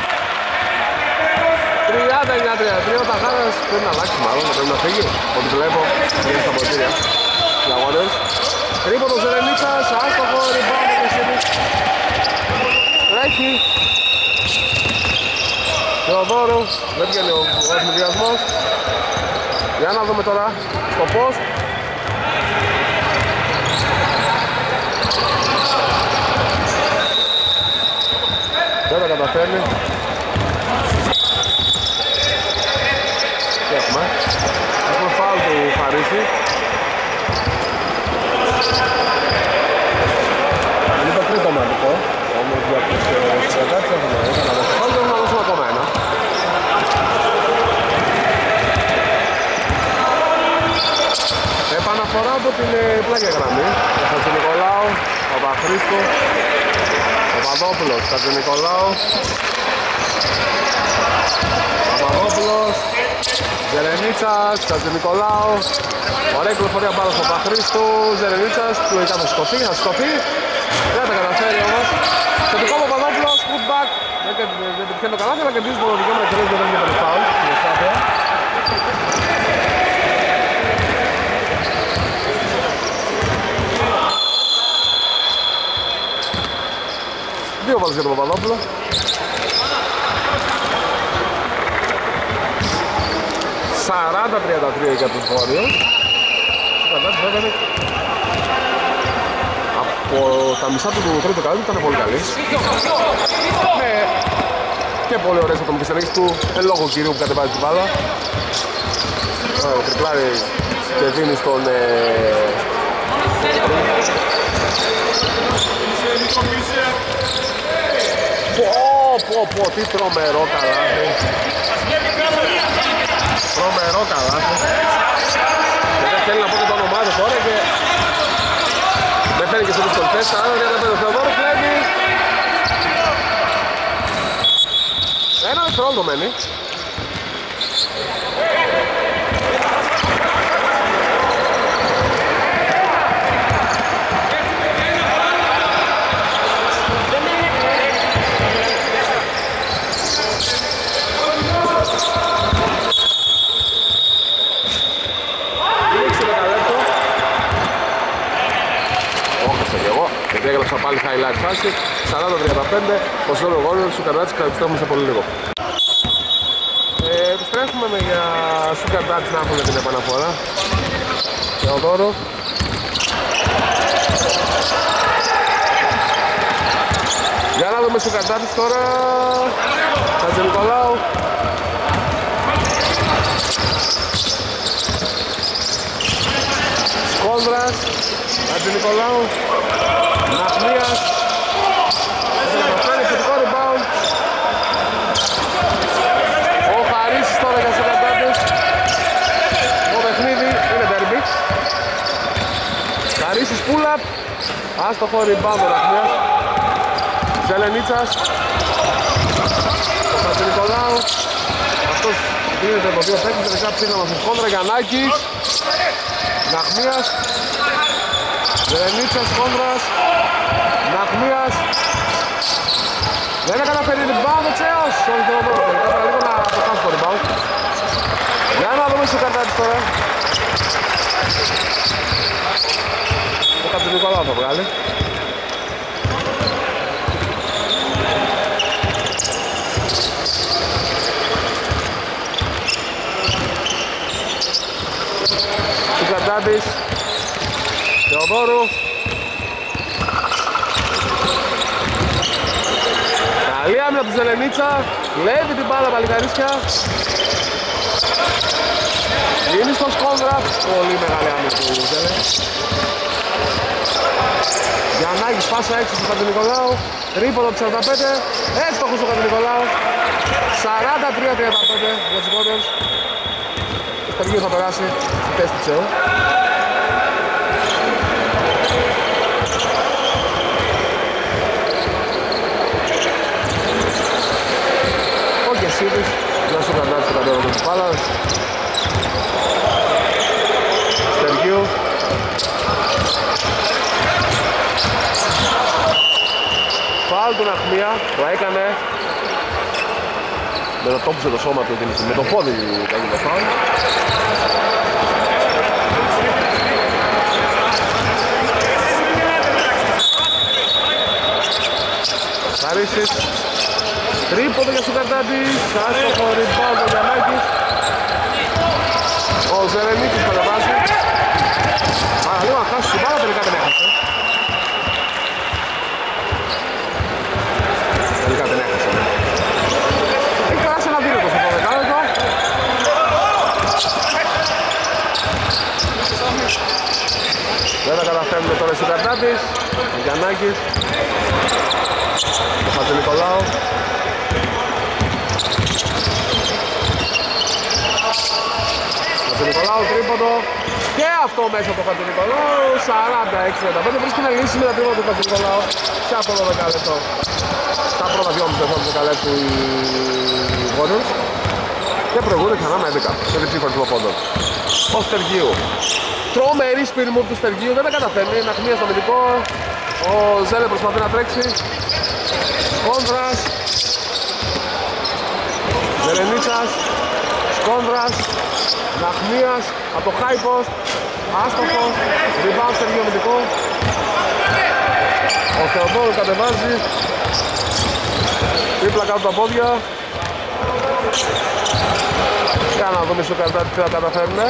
39-33. Ο Ταχάρας πρέπει να αλλάξει μάλλον, πρέπει να φύγει. Ό,τι βλέπω είναι στα ποτήρια. Λαγόριος. Τρίποντο Ζερενίτσας, άστοχο rebound. Τρέχει Θεοδόρου, δεν βγαίνει ο εθνικιασμός. Για να δούμε τώρα στο post. Δεν τα καταφέρνει. Έχουμε φάουλ του Χαρίση. Είναι το τρίτο μαντικό. Όμως για τους Καντάτες έχουμε να δώσουμε ακόμα ένα. Επαναφορά από την πλάγια γραμμή. Ο Χατζηνικολάου, ο Παπαχρήστου, ο Παπαδόπουλος, Χατζηνικολάου, Παπαδόπουλος, Ζερενίτσας, Χατζηνικολάου. Ωραία κυκλοφορία πάνω στον Παπαχρήστου, Ζερενίτσας, του είχε θα σκοφεί. Δεν τα καταφέρει όμως. Θετικό Παπαδόπουλος, putback. Δεν πετυχαίνει το καλάθι, αλλά κερδίζει το δικαίωμα να κερδίζει, δεν είναι για φάουλ. Δύο βάζεις για τον Παπαδόπουλο. ...40-33 για τους Βόρειους. από τα μισά του τρίτου καλού ήταν πολύ καλή. Με και πολύ ωραίες ατομικές ενέργειες του, λόγω κυρίου που κατεβάζει την μπάλα. Τριπλάρει και δίνει στον... τι τρομερό καλάθι. Τρομερό καλάθι. Δεν θέλει να πω και το όνομά του τώρα και με φέρει και σε δυσκολίες. 40-35 ο Θεοδόρου κλέβει. Ένα δευτερόλεπτο μένει. Γιατί έγραψα πάλι highlight φάση. 40-35, ο Σόρο Γόριος, ο Καρδάτης, επιστρέφουμε σε πολύ λίγο. Επιστρέφουμε για σου Καρδάτης να έχουμε την επαναφορά. Θεοδόρο. Για να δούμε σου Καρδάτης τώρα. Χατζηνικολάου. Σκόνδρας. Χατζηνικολάου. Ναχμίας. Φέρει θετικό rebound. Ο Χαρίσης τώρα για Σοκαντάτες. Το παιχνίδι είναι derby. Χαρίσης pull-up. Άστοχο rebound ο Ναχμίας. Ζελενίτσας. Ο Χατζηνικολάου. Αυτός δίνεται από δύο παίκτες. Τελικά ψήφαμα στην κόντρα. Γιαννάκης. Ναχμίας. Ζελενίτσας, κόντρας. Ναχμίας. Δεν έκανε φέρει rebound ο Τσέος. Όχι Θεοδόρο, τελικά πρέπει λίγο να το χάσει το rebound. Για να δούμε στο Καρδάτης τώρα. Ο Χατζηνικολάου θα βγάλει. Ο Καρδάτης. Θεοδόρου. Καλή άμυνα του Ζελενίτσα. Κλέβει την μπάλα παλικαρίσια. Είναι στο Σκόνδρα. Πολύ μεγάλη άμυνα του Ζελε. Γιαννάκης πάσα έξω του Χατζηνικολάου. Τρίποντο 45. Εύστοχος ο Χατζηνικολάου. 43-35 για τους Warriors. Ο Στεργίου θα περάσει στη θέση του Τσέου. Να σου κανάλι στο κατέβατο της μπάλας. Στεργίου. Φάουλ του Ναχμία, το έκανε. Μετατόπισε το σώμα του, με το πόδι έγινε το φάουλ. Χαρίσης. Τρίποντο για Σουκαρτάτης, άστοχο rebound ο Γιαννάκης. Ο Ζερενίκης κατεβάζει. Λίγο να χάσει την μπάλα, τελικά δεν έχασε. Τελικά δεν έχασε. Έχει περάσει ένα δίλεπτο στο 12λεπτο. Δεν τα καταφέρνουν τώρα οι Σουκαρτάτης. Ο Γιαννάκης. Ο Χατζηνικολάου. Χατζηνικολάου τρίποντο και αυτό μέσα από τον Χατζηνικολάου. 46-35, βρίσκει να λύσει με τα τρίποτα του Χατζηνικολάου σε αυτό το 10 λεπτό. Στα πρώτα 2,5 δεκαλέπτου οι Warriors και προηγούνται ξανά με 11 σε διψήφα του πόντων. Ο Στεργίου, τρομερή σπυρμού του Στεργίου, δεν τα καταφέρνει, να χμία στο αμυντικό. Ο Ζέλε προσπαθεί να τρέξει. Σκόνδρας. Ζελενίτσας. Σκόνδρας. Ναχμίας από το high post. Άστοχο. Rebound Στεργίου αμυντικό. Ο Θεοδόρου κατεβάζει. Τρίπλα κάτω τα πόδια. Για να δούμε στο Καρτάτι τι θα καταφέρουνε.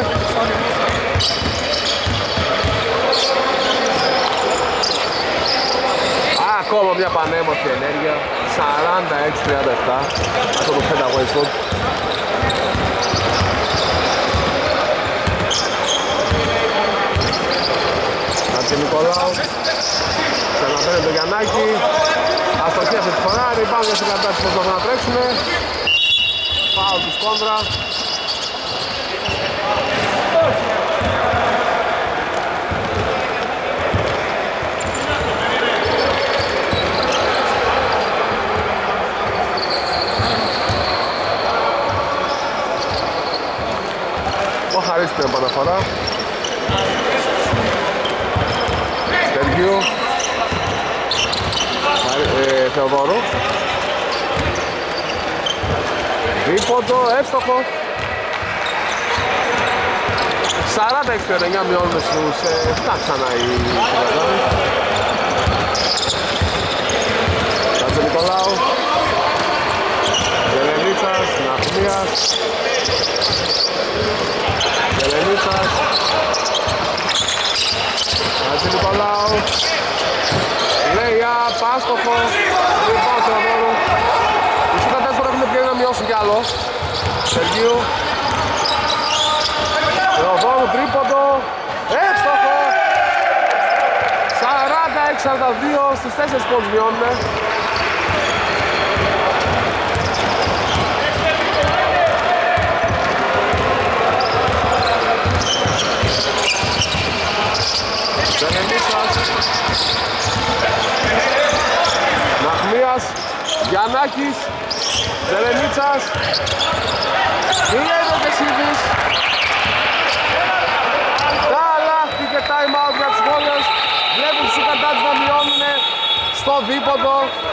ακόμα μια πανέμορφη ενέργεια. 46-37. Αυτό το fadeaway shot. Νικολάου, ξαναπαίρνει το Γιαννάκη, αστοχή αυτή τη φορά, rebound για την κατάσταση που προσπαθούν να τρέξουνε. Φάουλ του Σκόντρα. Ο Χαρίς την επαναφορά. Στεργίου, Θεοδόρου. Δίποντο, εύστοχο. 40-69 μειώνουμε στους 7 ξανά οι Φιλαδάδες. Κάτσε Νικολάου. Γελενίτσας, Ναχμίας. Γελενίτσας. Κάτσε Νικολάου. Λέει άστοχο. Λοιπόν, Θεοδόρου. Οι Φιλαδάδες τώρα έχουν ευκαιρία να μειώσουν κι άλλο. Σεργίου. Θεοδόρου τρίποντο, εύστοχο. 46-42 στις 4 πόντους μειώνουμε. Ζενεμίτσας, Ναχμίας, Γιαννάκης, Ζενεμίτσας, Μιλένο και Σίδης. Και time out για τους Warriors. Βλέπουν τους Σουκαντάτς να μειώνουν στο δίποντο.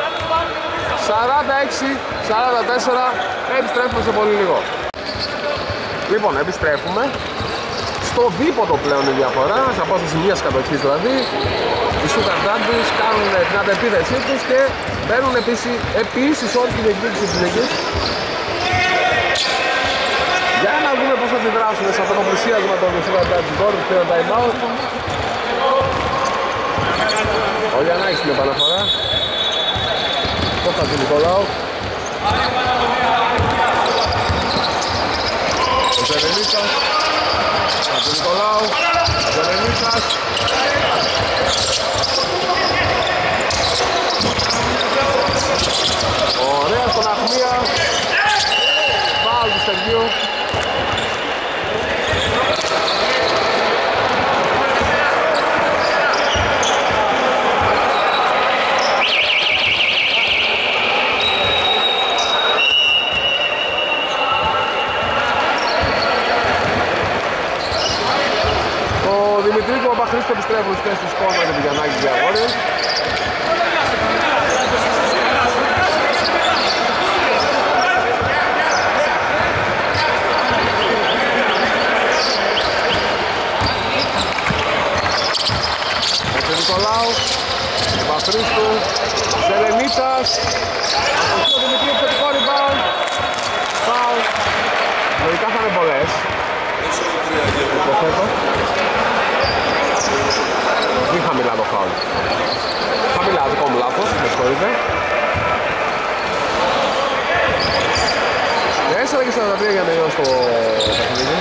46-44. Επιστρέφουμε σε πολύ λίγο. Λοιπόν, επιστρέφουμε. Στο δίποντο πλέον η διαφορά, σε απόσταση μιας κατοχής δηλαδή. Οι Σουκαντάτς κάνουν την αντεπίθεσή τους και παίρνουν επίσης όλη την εκδίκηση της νίκης. Για να δούμε πώς θα αντιδράσουν σε αυτό το πλησίασμα των Σουκαντάτς. Γόρους πήραν time out. Ο Γιαννάκης στην επαναφορά. Το Χατζη Νικολάου. Ο Ζενεμίτσας. Χατζη Νικολάου. Ζενεμίτσας. Ωραία στον Αχμία. Φάουλ του Στεργίου. Δημητρή και ο Παχρής επιστρέφουν στις θέσεις του Σκόρμα και του Γιαννάκη για Warriors. Ο Νικολάου, ο Παχρίστου, Ζελενίτσας, από ο Δημητρή επιθετικό rebound. Φάουλ. Λογικά θα είναι πολλές. Υποθέτω. Μην χαμηλά το φάουλ. Χαμηλά, δικό μου λάθος, με συγχωρείτε. 4 και 43 για να τελειώσει το παιχνίδι.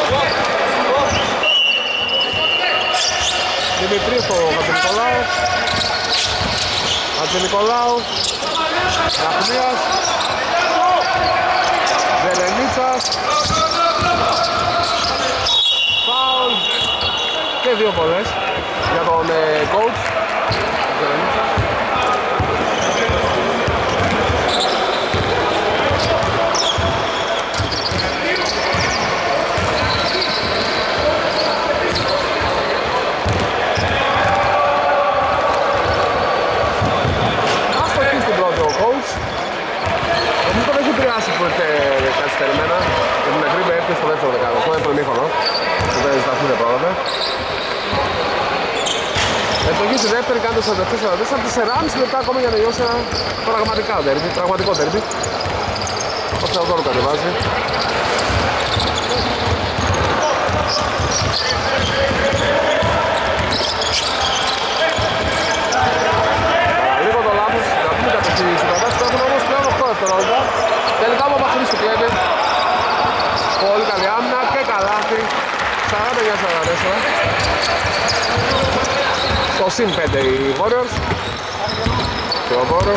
Δημητρή στο Χατζηνικολάου. Χατζηνικολάου. Ραχμίας. Ζελενίτσας. Φάουλ. Και δύο πολλές για τον coach. Αστοχή στην πρώτη ο coach. Νομίζω τον έχει επηρεάσει που ήρθε καθυστερημένα και την ακρίβεια έρθει στο δεύτερο δεκάδο, στο δεύτερο ημίχρονο που δεν σταθούν πρόλαβε. Ευλογή στη δεύτερη, κάνει το 44-44, 4,5 λεπτά ακόμα για να τελειώσει ένα πραγματικό ντέρμπι. Ο Θεοδόρου κατεβάζει. Λίγο Στο συν 5 οι Warriors. Θεοδόρο.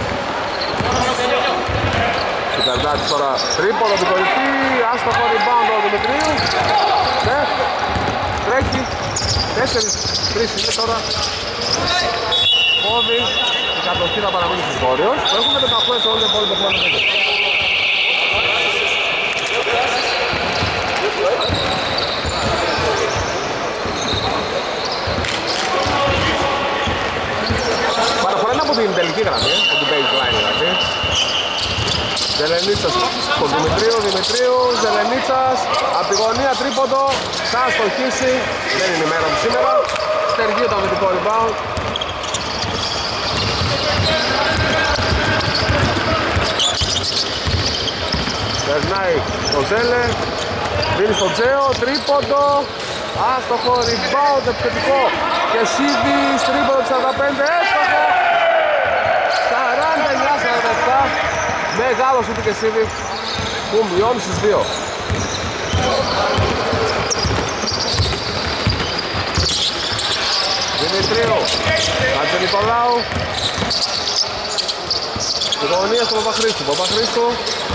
Σουκαρντάτης τώρα τρίποδο του κορυφή. Άστοχο rebound του Δημητρίου. Ναι. Τρέχει. 4-3 είναι τώρα. Πόδι. Η κατοχή θα παραμείνει στους Warriors. Έχουμε 18 σε όλο το υπόλοιπο χρόνο. Παραφορά είναι από την τελική γραμμή, από την baseline δηλαδή. Ζελενίτσας στον Δημητρίου, Ζελενίτσας από τη γωνία τρίποντο, θα στοχίσει, δεν είναι η μέρα του σήμερα. Στεργεί το αμυντικό rebound. Περνάει το Ζέλε, δίνει στο Τζέο, τρίποντο, άστοχο, rebound, επιθετικό και Σίδης, τρίποντο 45, έστοχο, 49-47, μεγάλος ούτε και Σίδης που μειώνει στις 2. Δημητρίου, Κάτσε Νικολάου, η γωνία στο Παπαχρήστου,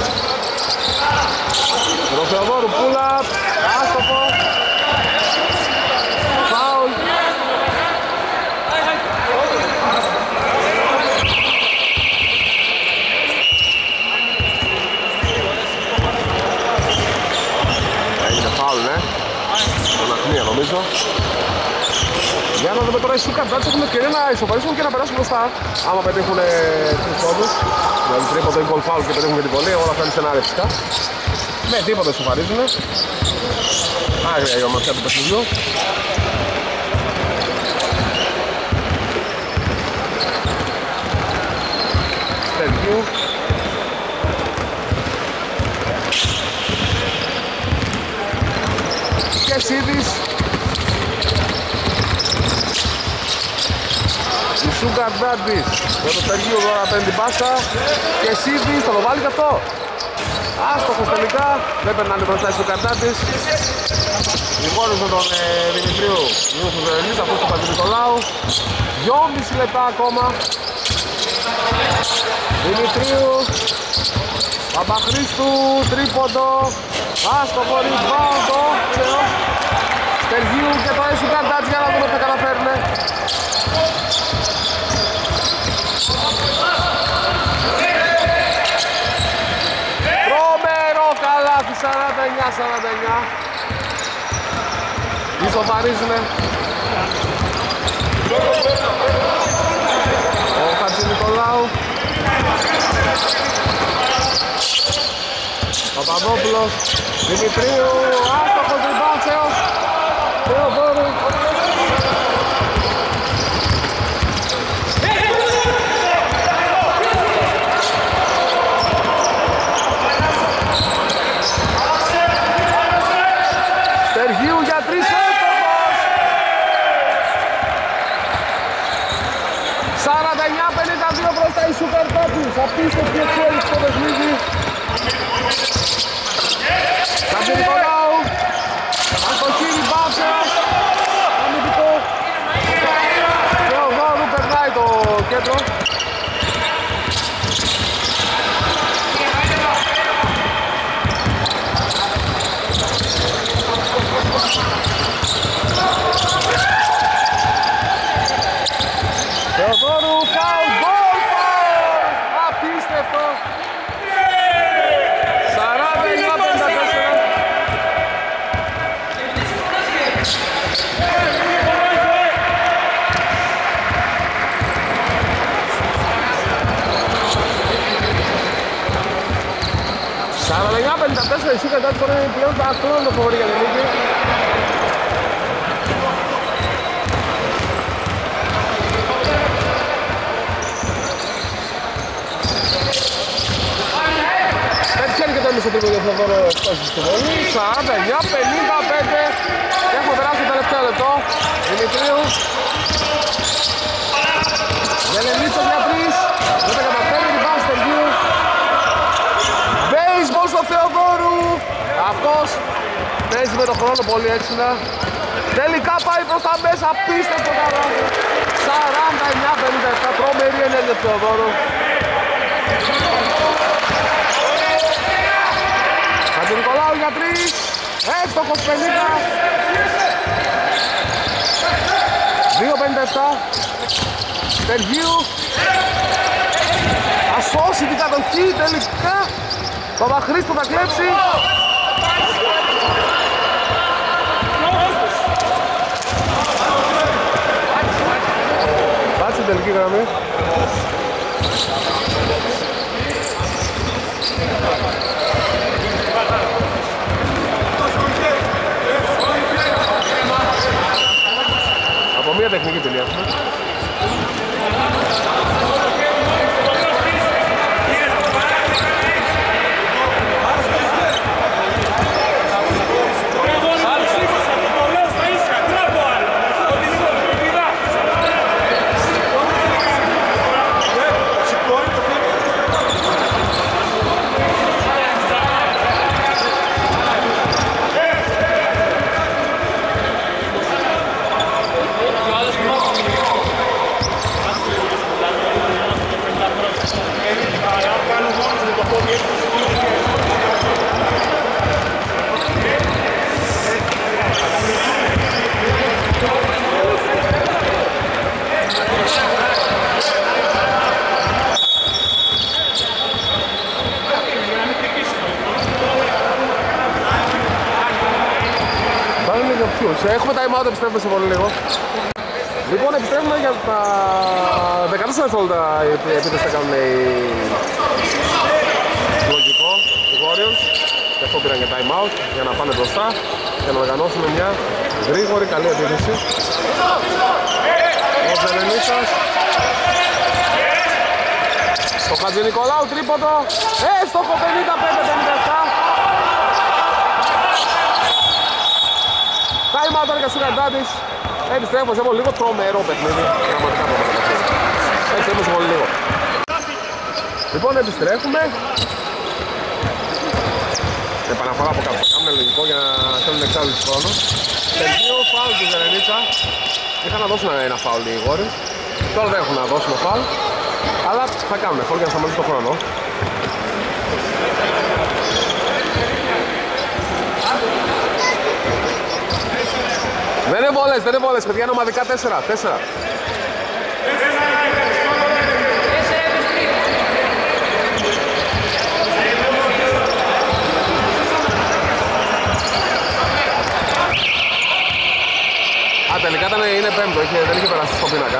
το Θεοδόρου pull-up, άστοχο, φάουλ. Έγινε φάουλ, ναι, στον Αχμία νομίζω. Για να δούμε τώρα οι Σουκαρντάτς έχουν ευκαιρία να ισοπαρίσουν και να περάσουν μπροστά. Άμα πετύχουν 3 πόντους, δηλαδή τρίποντο ή goal foul και πετύχουν και την βολή, όλα αυτά είναι σενάρια φυσικά. Με τίποτα ισοπαρίζουν. Άγρια η ομορφιά του παιχνιδιού. Στεργίου. Και Σίδης. Η Σουκαρντάτς με το Στεργίου τώρα παίρνει την πάσα. Και Σίδης θα το βάλει και αυτό. Άστοχος τελικά, δεν περνάνε μπροστά οι Σουκαρντάτς. Οι μόνος με τον Δημητρίου γίνουν στους Ζελενίτσας, αυτός του Παπα-Νικολάου. 2,5 λεπτά ακόμα. Δημητρίου, Παπαχρήστου, τρίποντο, άστοχο, rebound, Στεργίου και τώρα οι Σουκαρντάτς για να δούμε τι θα καταφέρουνε. Καλάθι 49-49. Ισοπαρίζουνε. Ο Χατζηνικολάου. Παπαδόπουλος. Δημητρίου. Άστοχος ριμπάντσεος. Θεοδόρου. Στεργίου για 3 έστοχος. 49-52 μπροστά οι Σουκαρντάτς. Απίστευτη εξέλιξη στο παιχνίδι. Καντζηνικολάου. Αστοχή μπάτσας. Αμυντικό. Θεοδόρου περνάει το κέντρο. Θεοδόρου, φάουλ, γκολ, φάουλ! Απίστευτο! 49-54. Η Σουκαρντάτς μπορεί πλέον τα ακτρώνω φοβορή για την νίκη. Πετυχαίνει και το έμισο τρίπο για Θεοδόρο εκτός στη βολή. 49-55 και έχουμε περάσει το τελευταίο λεπτό. Δημητρίου. Ζελενίτσας για 3. Δεν τα καταφέρει την πάση Στεργίου. Baseball στο Θεοδόρου. Αυτός Παίζει με τον χρόνο πολύ έξινα. Τελικά πάει προς τα μέσα, απίστευτο καλάθι. 49-57, τρομερή ενέργεια του Θεοδόρου. Χατζηνικολάου για 3, εύστοχος 50. 2-57. Στεργίου. Θα σώσει την κατοχή τελικά. Παπαχρήστου θα κλέψει. Πάτσε τελική γραμμή. Από μία τεχνική τελεία έχουμε. Έχουμε time out, επιστρέφουμε σε πολύ λίγο. Λοιπόν, επιστρέφουμε για τα 14 δευτερόλεπτα η επίθεση θα κάνουν λογικό οι Warriors. Γι' αυτό πήραν και time out για να πάνε μπροστά για να οργανώσουν μια γρήγορη καλή επίθεση. Ο Ζελενίσας στο Χατζηνικολάου τρίποντο, έστοχο 55-57. Time out τώρα για Σουκαντάτης. Επιστρέφω σε λίγο, τρομερό παιχνίδι. Πραγματικά τρομερό παιχνίδι. Επιστρέφω σε λίγο. Λοιπόν, επιστρέφουμε. Επαναφορά από κάτω. Κάνουμε λογικό για να θέλουν εξάρτηση χρόνο. Τελείο φάουλ του Ζερενίτσα. Είχαν να δώσουν ένα φάουλ οι Warriors. Τώρα δεν έχουν να δώσουν φάουλ. Αλλά θα κάνουν φάουλ για να σταματήσει τον χρόνο. Δεν είναι βόλες, παιδιά, είναι ομαδικά 4. Τελικά είναι πέμπτο, δεν είχε περάσει στο πίνακα.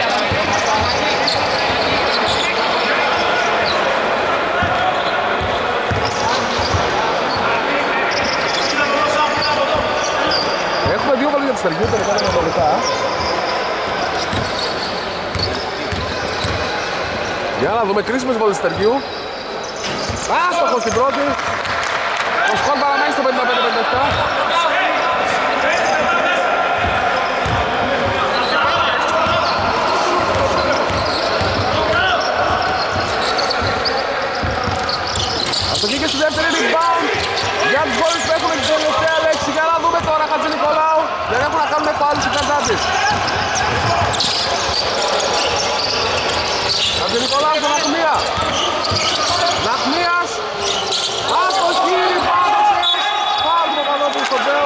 Έχουμε δύο βολές για τους Στεργίου, τελικά είναι ανατολικά. Για να δούμε κρίσιμες βολές του Στεργίου. Άστοχος στην πρώτη. Ο σκορ παραμένει στο 55-57. Αστοχή και στη δεύτερη rebound για τους Warriors που έχουν την τελευταία λέξη. Για να δούμε τώρα Χατζηνικολάου. Δεν έχουν να κάνουν πάλι στους Καντάτες. Χατζηνικολάου στον Ναχμία. Ναχμίας. Αστοχή, rebound ο Τσέος. Φάουλ του Παπαδόπουλου στον Τσέο.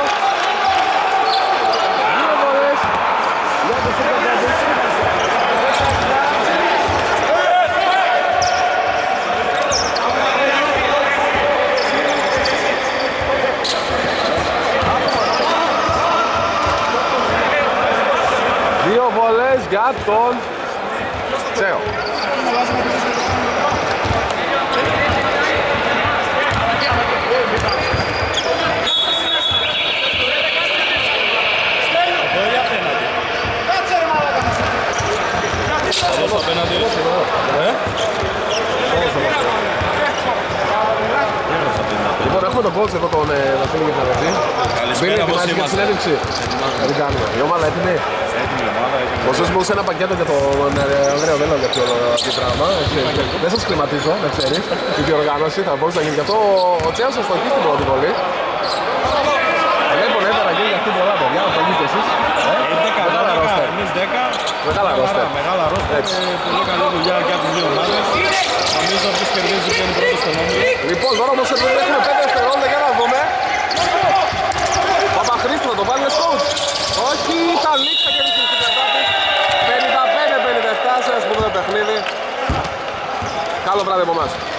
Δύο βολές για τους Καντάτες. Δύο βολές για τον Τσέο. Λοιπόν, έχουμε τον coach εδώ, τον Βασίλη Γεθαρετζή. Καλησπέρα, πώς είμαστε. Για συνέντευξη. Δεν κάνουμε. Η ομάδα έτοιμη. Ωστόσο μπορούσε ένα πακέτο για τον Ανδρέα Βέλλα για το πράγμα. Δεν σας κλιματίζω, να ξέρεις. Η διοργάνωση θα μπορούσε να γίνει. Γι' αυτό ο Τσέος αστοχεί στην πρώτη βολή. παίχτουν πολλά παιδιά, το παγείτε εσείς. 10, εμείς 10. Μεγάλα ρόστερ. Μεγάλα ρόστερ, πολύ καλή δουλειά για τις δύο ομάδες. Νομίζω ότι κερδίζει και είναι πρώτος στον όμιλο. Λοιπόν, τώρα όμως έχουμε 5 δευτερόλεπτα για να δούμε. Παπαχρήστου θα το βάλει coach. Όχι, θα λήξει και την Σικατάδη. 55-57 σε ένα σπουδαίο παιχνίδι. Καλό βράδυ από εμάς.